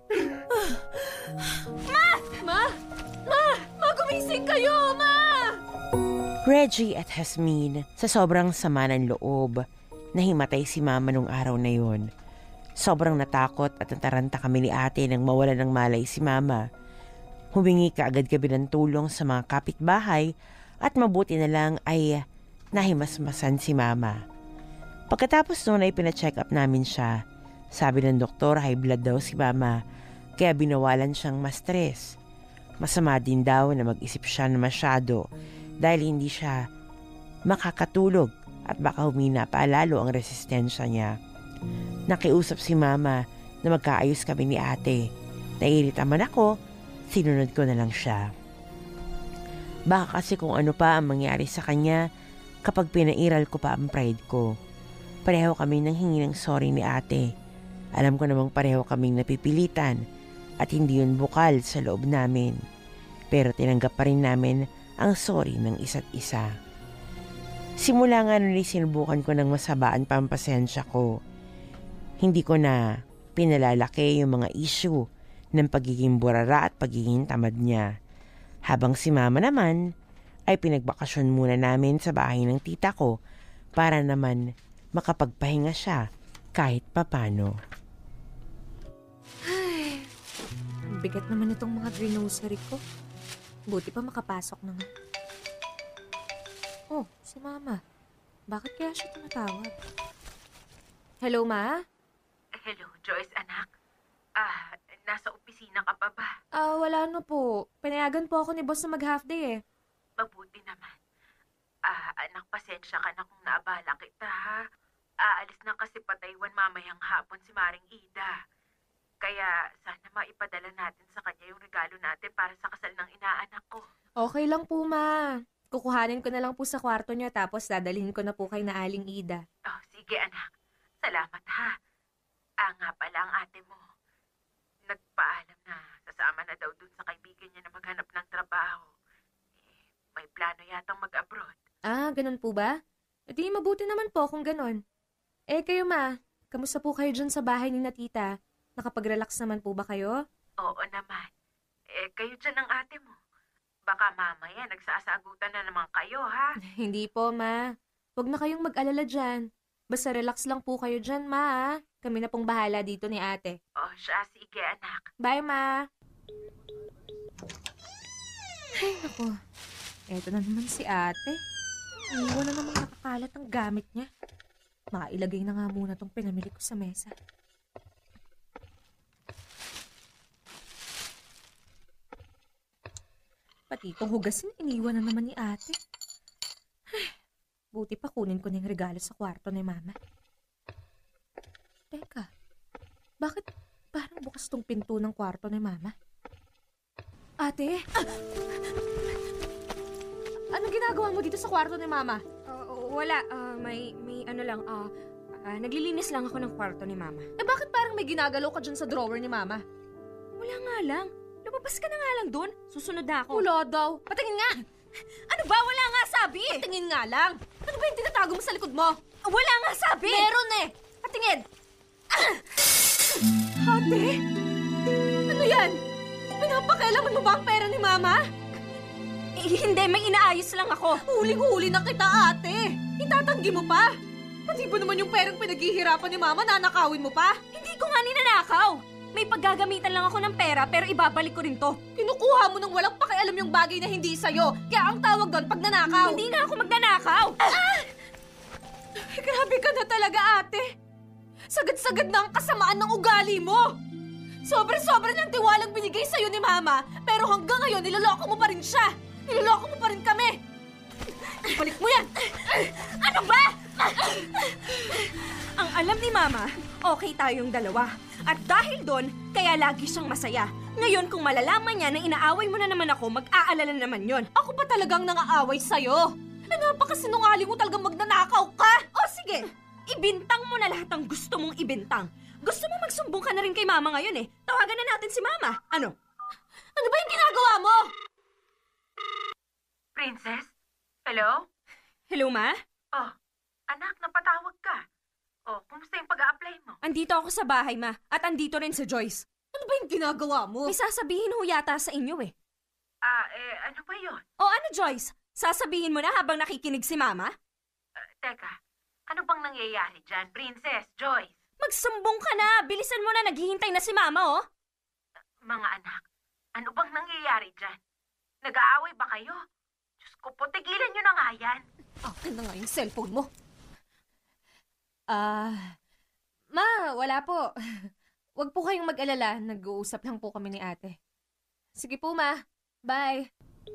[SPEAKER 1] Ma! Gumising kayo, Ma!
[SPEAKER 3] Reggie at Hasmin, sa sobrang sama ng loob, nahimatay si Mama nung araw na yun. Sobrang natakot at nataranta kami ni ate nang mawala ng malay si Mama. Humingi kaagad kami ng tulong sa mga kapitbahay at mabuti na lang ay nahimasmasan si Mama. Pagkatapos noon ay pina-check up namin siya. Sabi ng doktor, high blood daw si Mama, kaya binawalan siyang ma-stress. Masama din daw na mag-isip siya na masyado dahil hindi siya makakatulog at baka humina pa lalo ang resistensya niya. Nakiusap si Mama na magkaayos kami ni ate. Naiirita man ako, sinunod ko na lang siya. Baka kasi kung ano pa ang mangyari sa kanya kapag pinairal ko pa ang pride ko. Pareho kami nang hingi ng sorry ni ate. Alam ko namang pareho kaming napipilitan at hindi yun bukal sa loob namin. Pero tinanggap pa rin namin ang sorry ng isa't isa. Simula nga nung sinubukan ko ng masabaan pa ang pasensya ko. Hindi ko na pinalalaki yung mga issue ng pagiging burara at pagiging tamad niya. Habang si mama naman ay pinagbakasyon muna namin sa bahay ng tita ko para naman makapagpahinga siya kahit papano.
[SPEAKER 6] Ay, ang bigat naman itong mga grocery ko. Buti pa makapasok na nga. Oh, si Mama. Bakit kaya siya tumatawag? Hello, Ma?
[SPEAKER 4] Hello, Joyce, anak. Nasa opisina ka pa ba?
[SPEAKER 6] Wala na po. Pinayagan po ako ni boss na mag-half day eh.
[SPEAKER 4] Mabuti naman. Anak, pasensya ka na kung naabala kita, ha? Aalis na kasi pa Taiwan mamayang hapon si Maring Ida. Kaya sana maipadala natin sa kanya yung regalo natin para sa kasal ng inaanak ko.
[SPEAKER 6] Okay lang po, Ma. Kukuhanin ko na lang po sa kwarto niya tapos dadalhin ko na po kay na Aling Ida.
[SPEAKER 4] Oh, sige, anak. Salamat, ha? Nga pala ang ate mo. Nagpaalam na sasama na daw dun sa kaibigan niya na maghanap ng trabaho. May plano yatang mag-abroad.
[SPEAKER 6] Ganun po ba? E di mabuti naman po kung ganun. Kayo, Ma, kamusta po kayo dyan sa bahay ni na tita? Nakapag-relax naman po ba kayo?
[SPEAKER 4] Oo naman. Kayo dyan ang ate mo. Baka mamaya nagsasagutan na naman kayo, ha?
[SPEAKER 6] Hindi po, Ma. Huwag na kayong mag-alala dyan. Basta relax lang po kayo dyan, Ma, ha? Kami na pong bahala dito ni ate.
[SPEAKER 4] Oh, siya. Sige, anak.
[SPEAKER 6] Bye, Ma. Ay, naku. Eto na naman si ate. Iwan na namang nakakalat ang gamit niya. Mailagay na nga muna tong pinamili ko sa mesa. Pati itong hugasin, iniwan na naman ni ate. Ay, buti pa kunin ko na yung regalo sa kwarto ni Mama. Teka, bakit parang bukas tong pinto ng kwarto ni Mama? Ate? Anong ginagawa mo dito sa kwarto ni Mama?
[SPEAKER 1] Wala. May ano lang. Naglilinis lang ako ng kwarto ni Mama.
[SPEAKER 6] Bakit parang may ginagalaw ka dyan sa drawer ni Mama?
[SPEAKER 1] Wala nga lang. Lumabas ka na nga lang doon. Susunod na ako.
[SPEAKER 6] Wala daw. Patingin nga!
[SPEAKER 1] Ano ba? Wala nga sabi!
[SPEAKER 6] Patingin nga lang! Ano ba yung tinatago mo sa likod mo?
[SPEAKER 1] Wala nga sabi!
[SPEAKER 6] Meron eh! Patingin!
[SPEAKER 1] Ate?
[SPEAKER 6] Ano yan? Pinapakailaman mo ba ang pera ni Mama?
[SPEAKER 1] Hindi, may inaayos lang ako.
[SPEAKER 6] Huling-huli na kita, ate! Itatanggi mo pa! Pati ba naman yung perang pinaghihirapan ni Mama, nanakawin mo pa?
[SPEAKER 1] Hindi ko nga ninanakaw. May paggagamitan lang ako ng pera pero ibabalik ko rin to.
[SPEAKER 6] Kinukuha mo nang walang pakialam yung bagay na hindi sa'yo. Kaya ang tawag doon, pagnanakaw.
[SPEAKER 1] Hindi nga ako magnanakaw.
[SPEAKER 6] Grabe ka na talaga, ate. Sagad-sagad na ang kasamaan ng ugali mo. Sobra-sobra ng tiwalang binigay sa'yo ni Mama, pero hanggang ngayon niloloko mo pa rin siya. Niloloko mo pa rin kami. Balik mo yan.
[SPEAKER 1] Ano ba? Ang alam ni Mama, okay tayong dalawa. At dahil doon, kaya lagi siyang masaya. Ngayon, kung malalaman niya na inaaway mo na naman ako, mag-aalala naman yon.
[SPEAKER 6] Ako pa talagang nangaaway sa'yo. Napakasinungaling mo talagang magnanakaw ka.
[SPEAKER 1] O sige, ibintang mo na lahat ng gusto mong ibintang. Gusto mo magsumbong ka na rin kay Mama ngayon eh. Tawagan na natin si Mama. Ano?
[SPEAKER 6] Ano ba yung ginagawa mo?
[SPEAKER 4] Princess? Hello?
[SPEAKER 1] Hello, Ma?
[SPEAKER 4] Oh, anak, napatawag ka. Oh, kumusta yung pag-a-apply mo?
[SPEAKER 1] Andito ako sa bahay, Ma. At andito rin si Joyce.
[SPEAKER 6] Ano ba yung ginagawa mo?
[SPEAKER 1] May sasabihin ho yata sa inyo eh.
[SPEAKER 4] Ano ba yun?
[SPEAKER 1] O ano, Joyce? Sasabihin mo na habang nakikinig si Mama?
[SPEAKER 4] Teka, ano bang nangyayari dyan, Princess, Joyce?
[SPEAKER 1] Magsumbong ka na! Bilisan mo na, naghihintay na si Mama, oh!
[SPEAKER 4] Mga anak, ano bang nangyayari dyan? Nag-aaway ba kayo? Diyos ko po, tigilan nyo na nga yan.
[SPEAKER 6] Akin na nga yung cellphone mo. Ma, wala po. Huwag po kayong mag-alala. Nag-uusap lang po kami ni ate. Sige po, Ma. Bye.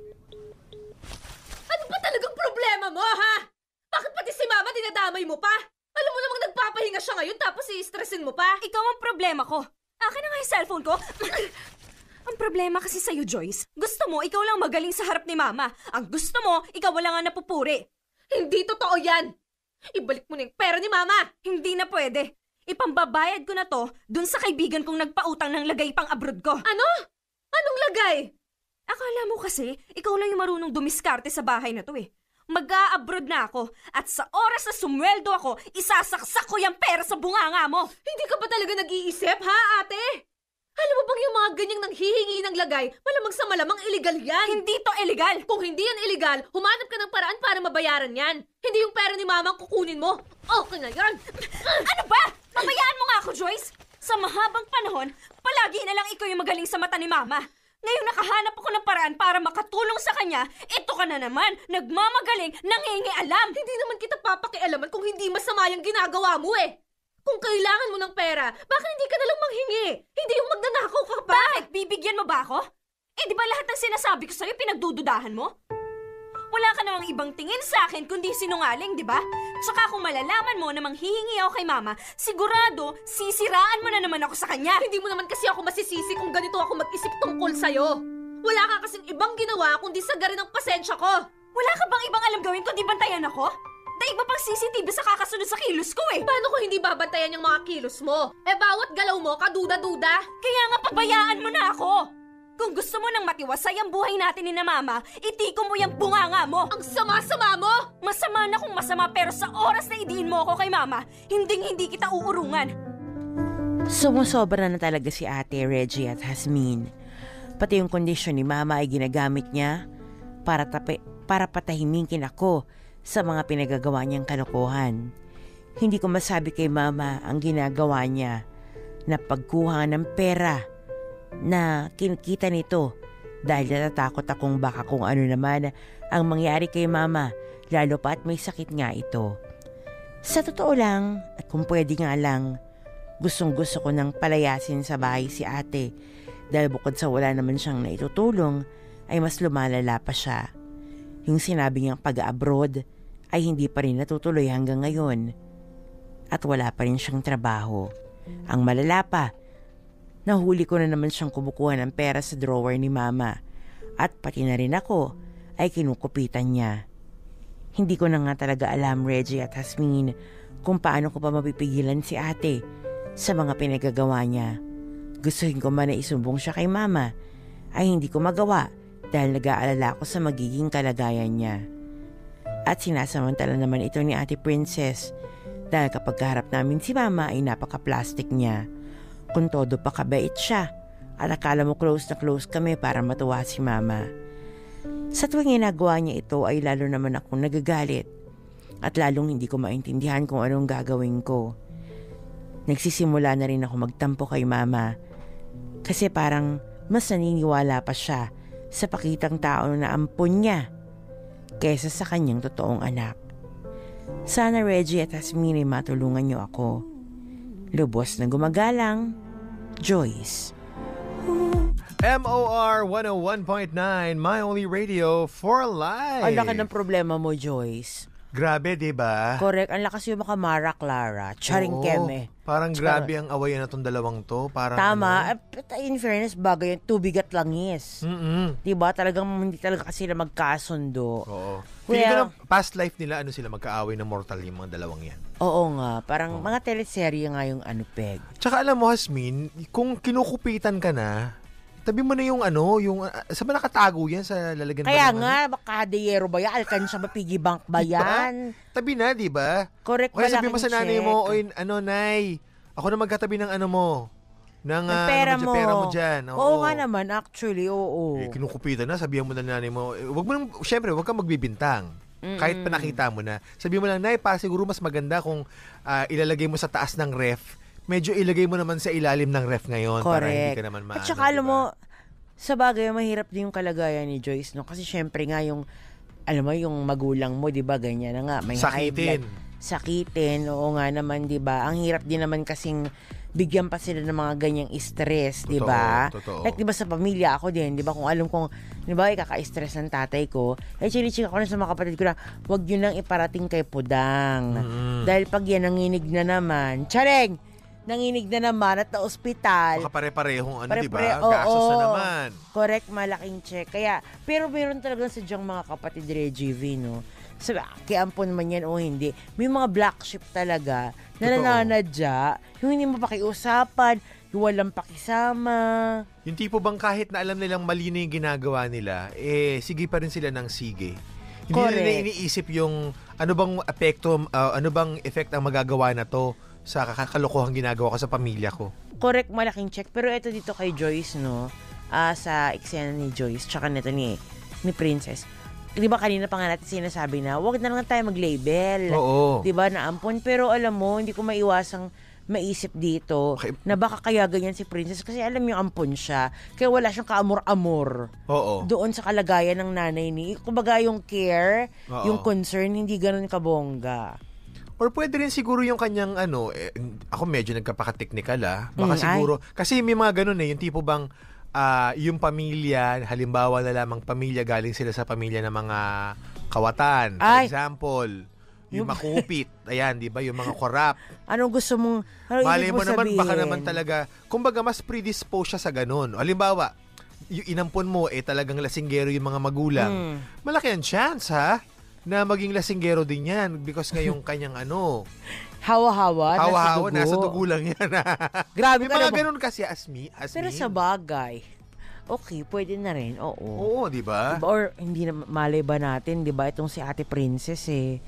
[SPEAKER 6] Ano ba talagang problema mo, ha? Bakit pati si Mama dinadamay mo pa? Alam mo namang nagpapahinga siya ngayon tapos i-stressin mo pa?
[SPEAKER 1] Ikaw ang problema ko. Akin na nga yung cellphone ko. Ang problema kasi sa'yo, Joyce. Gusto mo, ikaw lang magaling sa harap ni Mama. Ang gusto mo, ikaw wala nga napupuri.
[SPEAKER 6] Hindi totoo yan! Ibalik mo na yung pera ni Mama!
[SPEAKER 1] Hindi na pwede. Ipambabayad ko na to dun sa kaibigan kong nagpautang ng lagay pang abroad ko.
[SPEAKER 6] Ano? Anong lagay?
[SPEAKER 1] Akala mo kasi, ikaw lang yung marunong dumiskarte sa bahay na to eh.
[SPEAKER 6] Mag-a-abroad na ako. At sa oras na sumweldo ako, isasaksak ko yung pera sa bunganga mo.
[SPEAKER 1] Hindi ka ba talaga nag-iisip, ha, ate? Alam mo bang yung mga ganyang nanghihingi ng lagay, malamang sa malamang illegal yan.
[SPEAKER 6] Hindi to illegal.
[SPEAKER 1] Kung hindi yan illegal, humanap ka ng paraan para mabayaran yan. Hindi yung pera ni mama ang kukunin mo. Okay na yan.
[SPEAKER 6] Ano ba? Pabayaan mo nga ako, Joyce. Sa mahabang panahon, palagi na lang ikaw yung magaling sa mata ni mama. Ngayon nakahanap ako ng paraan para makatulong sa kanya, ito ka na naman, nagmamagaling, nangingialam.
[SPEAKER 1] Hindi naman kita papakialaman kung hindi masama yung ginagawa mo eh. Kung kailangan mo ng pera, bakit hindi ka nalang manghingi? Hindi yung magnanakaw ka pa.
[SPEAKER 6] Bakit? Bibigyan mo ba ako? Eh di ba lahat ng sinasabi ko sa'yo pinagdududahan mo? Wala ka namang ibang tingin sa akin kundi sinungaling, di ba? Tsaka kung malalaman mo na manghihingi ako kay mama, sigurado sisiraan mo na naman ako sa kanya.
[SPEAKER 1] Hindi mo naman kasi ako masisisi kung ganito ako mag-isip tungkol sa'yo. Wala ka kasing ibang ginawa kundi sagarin ang pasensya ko.
[SPEAKER 6] Wala ka bang ibang alam gawin kundi bantayan ako? Daig ba pang CCTV sa kakasunod sa kilos ko eh?
[SPEAKER 1] Paano ko hindi babantayan yung mga kilos mo? Eh bawat galaw mo, kaduda-duda.
[SPEAKER 6] Kaya nga pabayaan mo na ako. Kung gusto mo nang matiwasay ang buhay natin ni na mama, itiko mo yung bunganga mo.
[SPEAKER 1] Ang sama-sama mo!
[SPEAKER 6] Masama na kung masama pero sa oras na idiin mo ako kay mama, hindi kita uurungan.
[SPEAKER 3] Sumusobra na talaga si Ate Reggie at Hasmin. Pati yung kondisyon ni mama ay ginagamit niya para patahimikin ako sa mga pinagagawa niyang kalokohan. Hindi ko masabi kay mama ang ginagawa niya na pagkuha ng pera na kinikita nito dahil natatakot akong baka kung ano naman ang mangyari kay mama lalo pa at may sakit nga ito. Sa totoo lang at kung pwede nga lang, gustong-gusto ko nang palayasin sa bahay si ate dahil bukod sa wala naman siyang naitutulong ay mas lumalala pa siya. Yung sinabi niyang pag-abroad ay hindi pa rin natutuloy hanggang ngayon at wala pa rin siyang trabaho. Ang malala pa, nahuli ko na naman siyang kumukuha ng pera sa drawer ni mama at pati na rin ako ay kinukupitan niya. Hindi ko na nga talaga alam, Reggie at Hasmin, kung paano ko pa mapipigilan si ate sa mga pinagagawa niya. Gustuhin ko man na isumbong siya kay mama ay hindi ko magawa dahil nag-aalala ako sa magiging kalagayan niya. At sinasamantala naman ito ni Ate Princess dahil kapag kaharap namin si mama ay napaka-plastic niya. Kung todo pa kabait siya at akala mo close na close kami para matuwa si mama. Sa tuwing ginagawa niya ito ay lalo naman akong nagagalit at lalong hindi ko maintindihan kung anong gagawin ko. Nagsisimula na rin ako magtampo kay mama kasi parang mas naniniwala pa siya sa pakitang tao na ampon niya kaysa sa kanyang totoong anak. Sana Reggie at Hasmin ay matulungan niyo ako. Lubos na gumagalang, Joyce.
[SPEAKER 9] MOR 101.9, My Only Radio for Life.
[SPEAKER 3] Ang laki ng problema mo, Joyce.
[SPEAKER 9] Grabe, diba?
[SPEAKER 3] Correct. Ang lakas yung Mara Clara. Charing
[SPEAKER 9] Oo,
[SPEAKER 3] keme.
[SPEAKER 9] Parang grabe ang awayan na itong dalawang to. Parang
[SPEAKER 3] Tama.
[SPEAKER 9] Ano?
[SPEAKER 3] In fairness, bagay yung tubig at langis.
[SPEAKER 9] Mm-mm.
[SPEAKER 3] Diba? Talagang hindi talaga kasi sila magkasundo.
[SPEAKER 9] Oo.
[SPEAKER 3] Well,
[SPEAKER 9] Feeling ko na past life nila, ano sila, magkaaway na mortal yung mga dalawang yan.
[SPEAKER 3] Oo nga. Parang mga teleserye nga yung Peg.
[SPEAKER 9] Tsaka alam mo, Hasmin, kung kinukupitan ka na, tabi mo na yung saan ba nakatago yan sa lalagyan
[SPEAKER 3] Kaya
[SPEAKER 9] ba ng
[SPEAKER 3] nga, baka hadiyero ba yan? Alkansya ba? Piggy bank ba yan?
[SPEAKER 9] Tabi na, di ba?
[SPEAKER 3] Correct.
[SPEAKER 9] O kaya sabi mo
[SPEAKER 3] malaking
[SPEAKER 9] sa nanay
[SPEAKER 3] check.
[SPEAKER 9] mo, oy, Nay, ako na magkatabi ng mo. Ng
[SPEAKER 3] pera mo.
[SPEAKER 9] pera mo dyan.
[SPEAKER 3] Oo nga naman, actually, oo.
[SPEAKER 9] Kinukupitan na, sabihan mo na nanay mo, syempre, wag kang magbibintang. Kahit pa nakita mo na. Sabihin mo lang, Nay, siguro mas maganda kung ilalagay mo sa taas ng ref. Medyo ilagay mo naman sa ilalim ng ref ngayon.
[SPEAKER 3] Correct.
[SPEAKER 9] Para hindi ka naman maano.
[SPEAKER 3] At saka alam mo, sa bagay, mahirap din yung kalagayan ni Joyce, no? Kasi syempre nga yung, alam mo, yung magulang mo, di ba, ganyan na nga. May high blood. Sakitin. Oo nga naman, di ba? Ang hirap din naman kasing bigyan pa sila ng mga ganyang stress, di ba?
[SPEAKER 9] Totoo.
[SPEAKER 3] Like, di ba sa pamilya ako din, di ba? Kung alam kong, di ba, ikaka-stress ng tatay ko, chinichika ko na sa mga kapatid ko na, huwag yun lang iparating kay Pudang. Dahil pag yan nanginig na naman, Chareng! Nanginig na naman at na-ospital.
[SPEAKER 9] Baka pare-parehong diba?
[SPEAKER 3] Oo,
[SPEAKER 9] Gasos na naman.
[SPEAKER 3] Correct, malaking check. Kaya, pero meron talagang sadyang mga kapatid Reggie V, no? Sabi, kiampon man yan o hindi. May mga black sheep talaga na nananadya, yung hindi mo pakiusapan, yung walang pakisama.
[SPEAKER 9] Yung tipo bang kahit na alam nilang mali na yung ginagawa nila, sige pa rin sila ng sige. Hindi nila
[SPEAKER 3] Correct.
[SPEAKER 9] iniisip yung ano bang epekto, ano bang effect ang magagawa na to sa kalokohang ginagawa ko sa pamilya ko.
[SPEAKER 3] Correct, malaking check. Pero ito dito kay Joyce, no? Sa eksena ni Joyce, tsaka nito ni Princess. Di ba kanina pa nga natin sinasabi na, wag na lang tayo mag-label.
[SPEAKER 9] Oo.
[SPEAKER 3] Di ba, na ampon. Pero alam mo, hindi ko maiwasang maisip dito
[SPEAKER 9] Okay.
[SPEAKER 3] na baka kaya ganyan si Princess kasi alam yung ampon siya. Kaya wala siyang kaamor-amor
[SPEAKER 9] Oo.
[SPEAKER 3] doon sa kalagayan ng nanay ni. Kumbaga yung care,
[SPEAKER 9] Oo.
[SPEAKER 3] yung concern, hindi ganun kabongga.
[SPEAKER 9] Or pwede rin siguro yung kanyang ako medyo nagkapaka-technical Baka
[SPEAKER 3] ay.
[SPEAKER 9] siguro, kasi may mga ganun yung tipo bang yung pamilya, halimbawa na lamang pamilya, galing sila sa pamilya ng mga kawatan. For
[SPEAKER 3] Ay.
[SPEAKER 9] example, yung makupit. Ayan, di ba? Yung mga korap.
[SPEAKER 3] Anong gusto mong, ano
[SPEAKER 9] Malay
[SPEAKER 3] ibig
[SPEAKER 9] mo naman,
[SPEAKER 3] sabihin?
[SPEAKER 9] baka naman talaga, kumbaga mas predisposed siya sa ganun. Halimbawa, yung inampon mo, talagang lasinggero yung mga magulang. Malaki ang chance, na maging lasinggero din yan because ngayong kanyang
[SPEAKER 3] Hawa-hawa,
[SPEAKER 9] nasa dugo lang yan.
[SPEAKER 3] Grabe
[SPEAKER 9] May
[SPEAKER 3] ka
[SPEAKER 9] mga
[SPEAKER 3] naman.
[SPEAKER 9] ganun kasi, Asmi.
[SPEAKER 3] Pero sa bagay, okay, pwede na rin, oo.
[SPEAKER 9] Oo, di ba?
[SPEAKER 3] Diba? Or hindi na malay ba natin, di ba, itong si Ate Princess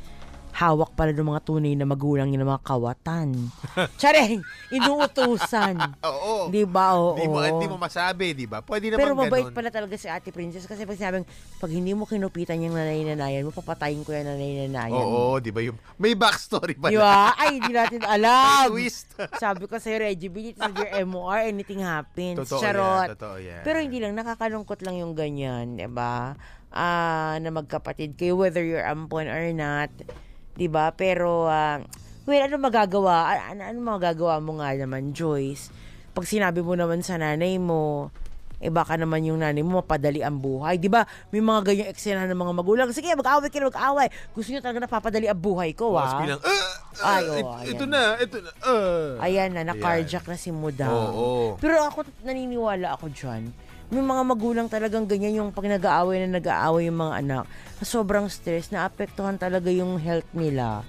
[SPEAKER 3] hawak pala ng mga tunay na magulang niya ng mga kawatan. Tsareng, inuutusan.
[SPEAKER 9] Oo.
[SPEAKER 3] Di ba, oo.
[SPEAKER 9] Hindi mo masabi, di ba? Pwede naman
[SPEAKER 3] Pero mabait
[SPEAKER 9] ganun.
[SPEAKER 3] pala talaga si Ate Princess kasi pag sinabing, pag hindi mo kinupitan yung nanay-nanayan mo, papatayin ko yung nanay-nanayan mo.
[SPEAKER 9] Oo, di ba? May backstory pala.
[SPEAKER 3] Di ba? Ay, hindi natin alam.
[SPEAKER 9] May twist.
[SPEAKER 3] Sabi ko sa'yo, Reggie B, sa Dear MOR, anything happens.
[SPEAKER 9] Totoo
[SPEAKER 3] Charot.
[SPEAKER 9] yan, totoo yan.
[SPEAKER 3] Pero hindi lang, nakakalungkot lang yung ganyan, di ba? Na magkapatid kayo, whether you're ampon or not, di ba? Pero, ano magagawa? Ano magagawa mo nga naman, Joyce? Pag sinabi mo naman sa nanay mo, baka naman yung nanay mo mapadali ang buhay. Di ba? May mga ganyang eksena ng mga magulang. Sige, mag-away kayo, mag-away. Gusto nyo talaga napapadali ang buhay ko,
[SPEAKER 9] Bilang, ito na.
[SPEAKER 3] Ayan na, na-carjack na si Muda.
[SPEAKER 9] Oo.
[SPEAKER 3] Pero ako, naniniwala ako dyan. May mga magulang talagang ganyan yung pag nag-aaway yung mga anak. Sobrang stress, naapektuhan talaga yung health nila.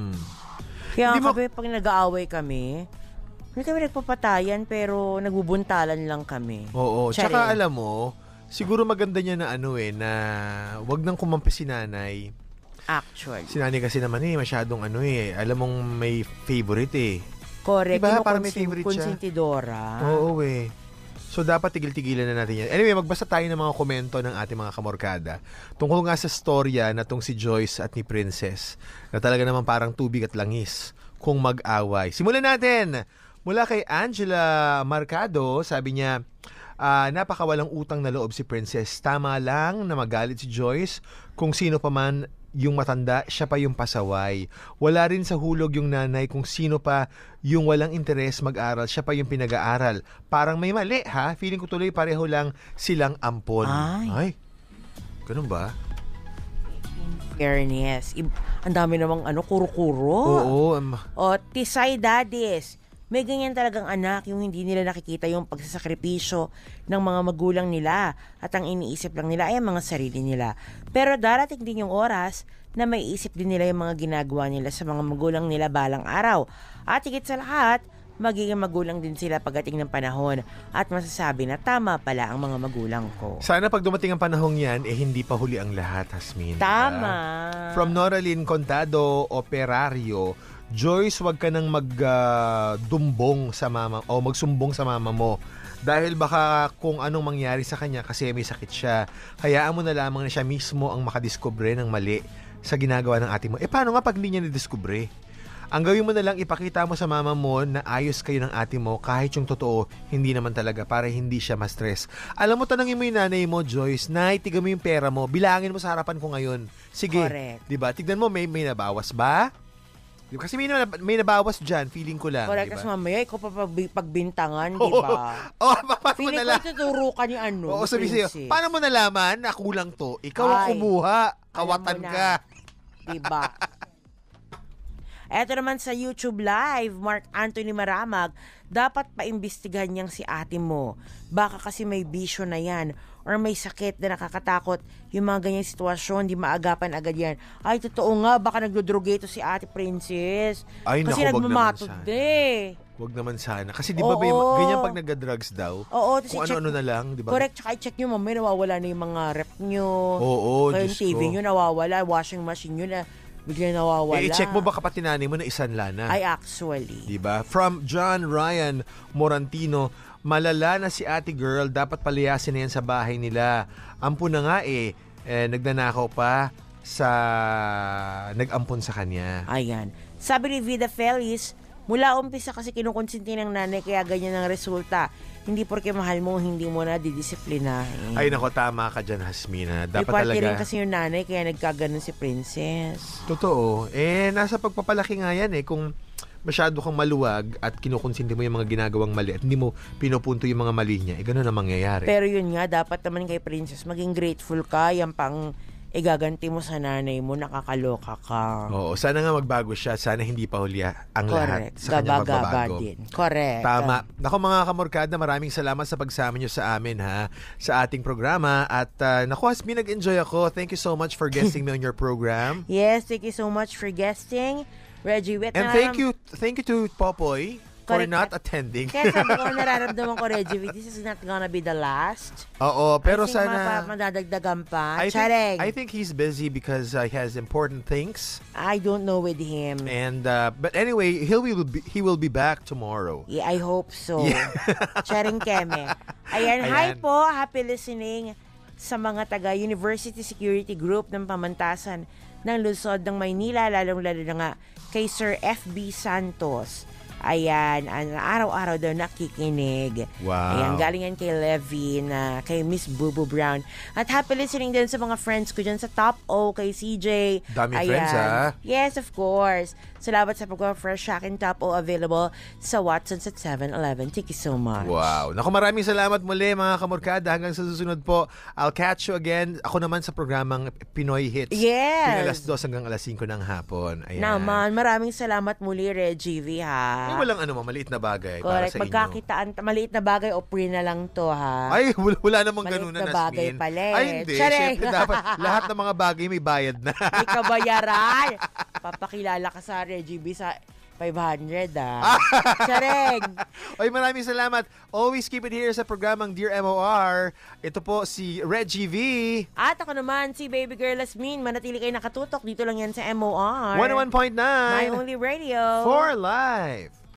[SPEAKER 3] Kaya pag nag-aaway kami, hindi kami nagpapatayan pero nagbubuntalan lang kami.
[SPEAKER 9] Oo.
[SPEAKER 3] Tsare.
[SPEAKER 9] Tsaka alam mo, siguro maganda niya na na wag nang kumampi si nanay.
[SPEAKER 3] Actually.
[SPEAKER 9] Si nanay kasi naman masyadong alam mong may favorite
[SPEAKER 3] Correct.
[SPEAKER 9] Diba? Para may favorite siya.
[SPEAKER 3] Konsentidora.
[SPEAKER 9] Oo So, dapat tigil-tigilan na natin yan. Anyway, magbasa tayo ng mga komento ng ating mga kamorkada. Tungkol nga sa storya na tong si Joyce at ni Princess, na talaga naman parang tubig at langis kung mag-away. Simulan natin! Mula kay Angela Marcado, sabi niya, napakawalang utang na loob si Princess. Tama lang na magalit si Joyce kung sino pa man yung matanda, siya pa yung pasaway. Wala rin sa hulog yung nanay kung sino pa yung walang interes mag-aral, siya pa yung pinag-aaral. Parang may mali, Feeling ko tuloy pareho lang silang ampon. Ay, ganun ba?
[SPEAKER 3] Fairness. Ang dami namang kuro-kuro.
[SPEAKER 9] Oo.
[SPEAKER 3] O, Tisay Daddies. May ganyan talagang anak yung hindi nila nakikita yung pagsasakripisyo ng mga magulang nila at ang iniisip lang nila ay ang mga sarili nila. Pero darating din yung oras na may isip din nila yung mga ginagawa nila sa mga magulang nila balang araw. At higit sa lahat, magiging magulang din sila pagdating ng panahon at masasabi na tama pala ang mga magulang ko.
[SPEAKER 9] Sana pag dumating ang panahong yan, hindi pa huli ang lahat, Hasmin.
[SPEAKER 3] Tama.
[SPEAKER 9] From Noraline Contado, Operario, Joyce, wag ka nang magdumbong sa mama o magsumbong sa mama mo. Dahil baka kung anong mangyari sa kanya kasi may sakit siya. Hayaan mo na lamang na siya mismo ang makadiskubre ng mali sa ginagawa ng ate mo. Paano nga pag hindi niya nadiskubre? Ang gawin mo na lang, ipakita mo sa mama mo na ayos kayo ng ate mo kahit yung totoo, hindi naman talaga para hindi siya ma-stress. Alam mo, tanongin mo yung nanay mo, Joyce, Nay, tiga mo yung pera mo, bilangin mo sa harapan ko ngayon. Sige,
[SPEAKER 3] correct.
[SPEAKER 9] Diba? Tignan mo, may nabawas ba? Kasi may nabawas dyan, feeling ko lang.
[SPEAKER 3] Correct,
[SPEAKER 9] diba?
[SPEAKER 3] kasi mamaya ikaw pa pagbintangan, di ba?
[SPEAKER 9] Paano mo
[SPEAKER 3] feeling ko
[SPEAKER 9] nalaman?
[SPEAKER 3] tuturo ka ni
[SPEAKER 9] Oo, sabi sa'yo, paano mo nalaman na kulang to? Ikaw ang kumuha, kawatan ka.
[SPEAKER 3] Diba? Eto naman sa YouTube Live, Mark Anthony Maramag, dapat paimbestigahan niyang si ate mo. Baka kasi may bisyo na yan or may sakit na nakakatakot. Yung mga ganyang sitwasyon, di maagapan agad yan. Ay, totoo nga, baka nagdodrogeto si ate Princess.
[SPEAKER 9] Ay,
[SPEAKER 3] kasi
[SPEAKER 9] naku, wag naman
[SPEAKER 3] nagmamatod
[SPEAKER 9] sana.
[SPEAKER 3] Wag
[SPEAKER 9] naman sana. Kasi di ba may
[SPEAKER 3] Oo.
[SPEAKER 9] ganyan pag nagda-drugs daw?
[SPEAKER 3] Oo,
[SPEAKER 9] Kung ano-ano na lang, di ba?
[SPEAKER 3] Correct, tsaka i-check nyo, mamaya nawawala na yung mga rep nyo.
[SPEAKER 9] Oo,
[SPEAKER 3] Kaya yung
[SPEAKER 9] Diyos
[SPEAKER 3] TV
[SPEAKER 9] ko.
[SPEAKER 3] nyo nawawala, washing machine nyo na bigla nawawala.
[SPEAKER 9] I-check mo baka pati nanay mo na isanla na.
[SPEAKER 3] Ay, actually.
[SPEAKER 9] Diba? From John Ryan Morantino, malala na si ate girl, dapat palayasin na yan sa bahay nila. Ampo na nga nagnanakaw pa sa nag-ampon sa kanya.
[SPEAKER 3] Ayan. Sabi ni Vida Feliz, mula umpisa kasi kinukonsinti ng nanay kaya ganyan ang resulta. Hindi porke mahal mo, hindi mo na didisiplinahin.
[SPEAKER 9] Ay nako, tama ka dyan, Hasmina. Dapat
[SPEAKER 3] party
[SPEAKER 9] talaga.
[SPEAKER 3] rin kasi yung nanay kaya nagkaganon si Princess.
[SPEAKER 9] Totoo. Nasa pagpapalaki nga yan kung masyado kang maluwag at kinukonsinti mo yung mga ginagawang mali at hindi mo pinupunto yung mga mali niya, ganun ang mangyayari.
[SPEAKER 3] Pero yun nga, dapat naman kay Princess, maging grateful ka. Yan pang igaganti mo sa nanay mo, nakakaloka ka.
[SPEAKER 9] Oo, sana nga magbago siya. Sana hindi pa huli ang
[SPEAKER 3] Correct.
[SPEAKER 9] lahat sa kanyang
[SPEAKER 3] Gaba-gaba
[SPEAKER 9] magbabago.
[SPEAKER 3] din. Correct.
[SPEAKER 9] Tama. Naku mga kamorkada, maraming salamat sa pagsama nyo sa amin sa ating programa. At naku, Hasmi, nag-enjoy ako. Thank you so much for guesting me on your program.
[SPEAKER 3] Yes, thank you so much for guesting, Reggie Witt.
[SPEAKER 9] And thank you to Popoy for
[SPEAKER 3] Correct.
[SPEAKER 9] not attending.
[SPEAKER 3] Kaya sabi ko, nararamdaman ko, Reggie Witt, this is not gonna be the last.
[SPEAKER 9] Oo, pero
[SPEAKER 3] I think
[SPEAKER 9] sana...
[SPEAKER 3] madadagdagan pa.
[SPEAKER 9] I think he's busy because he has important things.
[SPEAKER 3] I don't know with him.
[SPEAKER 9] And but anyway, he will be back tomorrow.
[SPEAKER 3] Yeah, I hope so.
[SPEAKER 9] Yeah.
[SPEAKER 3] Charing Keme. Ayan, hi
[SPEAKER 9] Ayan.
[SPEAKER 3] po. Happy listening sa mga taga University Security Group ng Pamantasan ng Lungsod ng Maynila, lalong-lalo na nga kay Sir F.B. Santos. Ayan, araw-araw daw nakikinig.
[SPEAKER 9] Wow.
[SPEAKER 3] Ayan, galing yan kay Levin, kay Miss Bubu Brown. At happy listening din sa mga friends ko dyan sa Top O, kay CJ.
[SPEAKER 9] Dami
[SPEAKER 3] Ayan.
[SPEAKER 9] friends,
[SPEAKER 3] Yes, of course. Salamat sa pag-fresh akin Top O available sa Watson's at 7-Eleven. Thank you so much.
[SPEAKER 9] Wow. Naku, maraming salamat muli mga kamorkada. Hanggang sa susunod po, I'll catch you again. Ako naman sa programang Pinoy Hits.
[SPEAKER 3] Yes.
[SPEAKER 9] Tuwing alas 2 hanggang alas 5 ng hapon. Ayan.
[SPEAKER 3] Naman, maraming salamat muli, Reggie V, ha?
[SPEAKER 9] Ay, walang maliit na bagay
[SPEAKER 3] Correct.
[SPEAKER 9] para sa inyo.
[SPEAKER 3] Magkakitaan, maliit na bagay o free na lang to, ha?
[SPEAKER 9] Ay, wala namang
[SPEAKER 3] Maliit
[SPEAKER 9] ganun
[SPEAKER 3] na bagay
[SPEAKER 9] Nasmin.
[SPEAKER 3] pala eh.
[SPEAKER 9] Ay, hindi.
[SPEAKER 3] Charing.
[SPEAKER 9] Siyempre, dapat lahat ng mga bagay may bayad na.
[SPEAKER 3] May kabayaran. Papakilala ka sa Reggie V sa 500, ha? Charing.
[SPEAKER 9] Oy, maraming salamat. Always keep it here sa programang Dear MOR. Ito po si Reggie V.
[SPEAKER 3] At ako naman, si Baby Girl Asmin. Manatili kayo nakatutok. Dito lang yan sa MOR.
[SPEAKER 9] 101.9.
[SPEAKER 3] My Only Radio.
[SPEAKER 9] For life.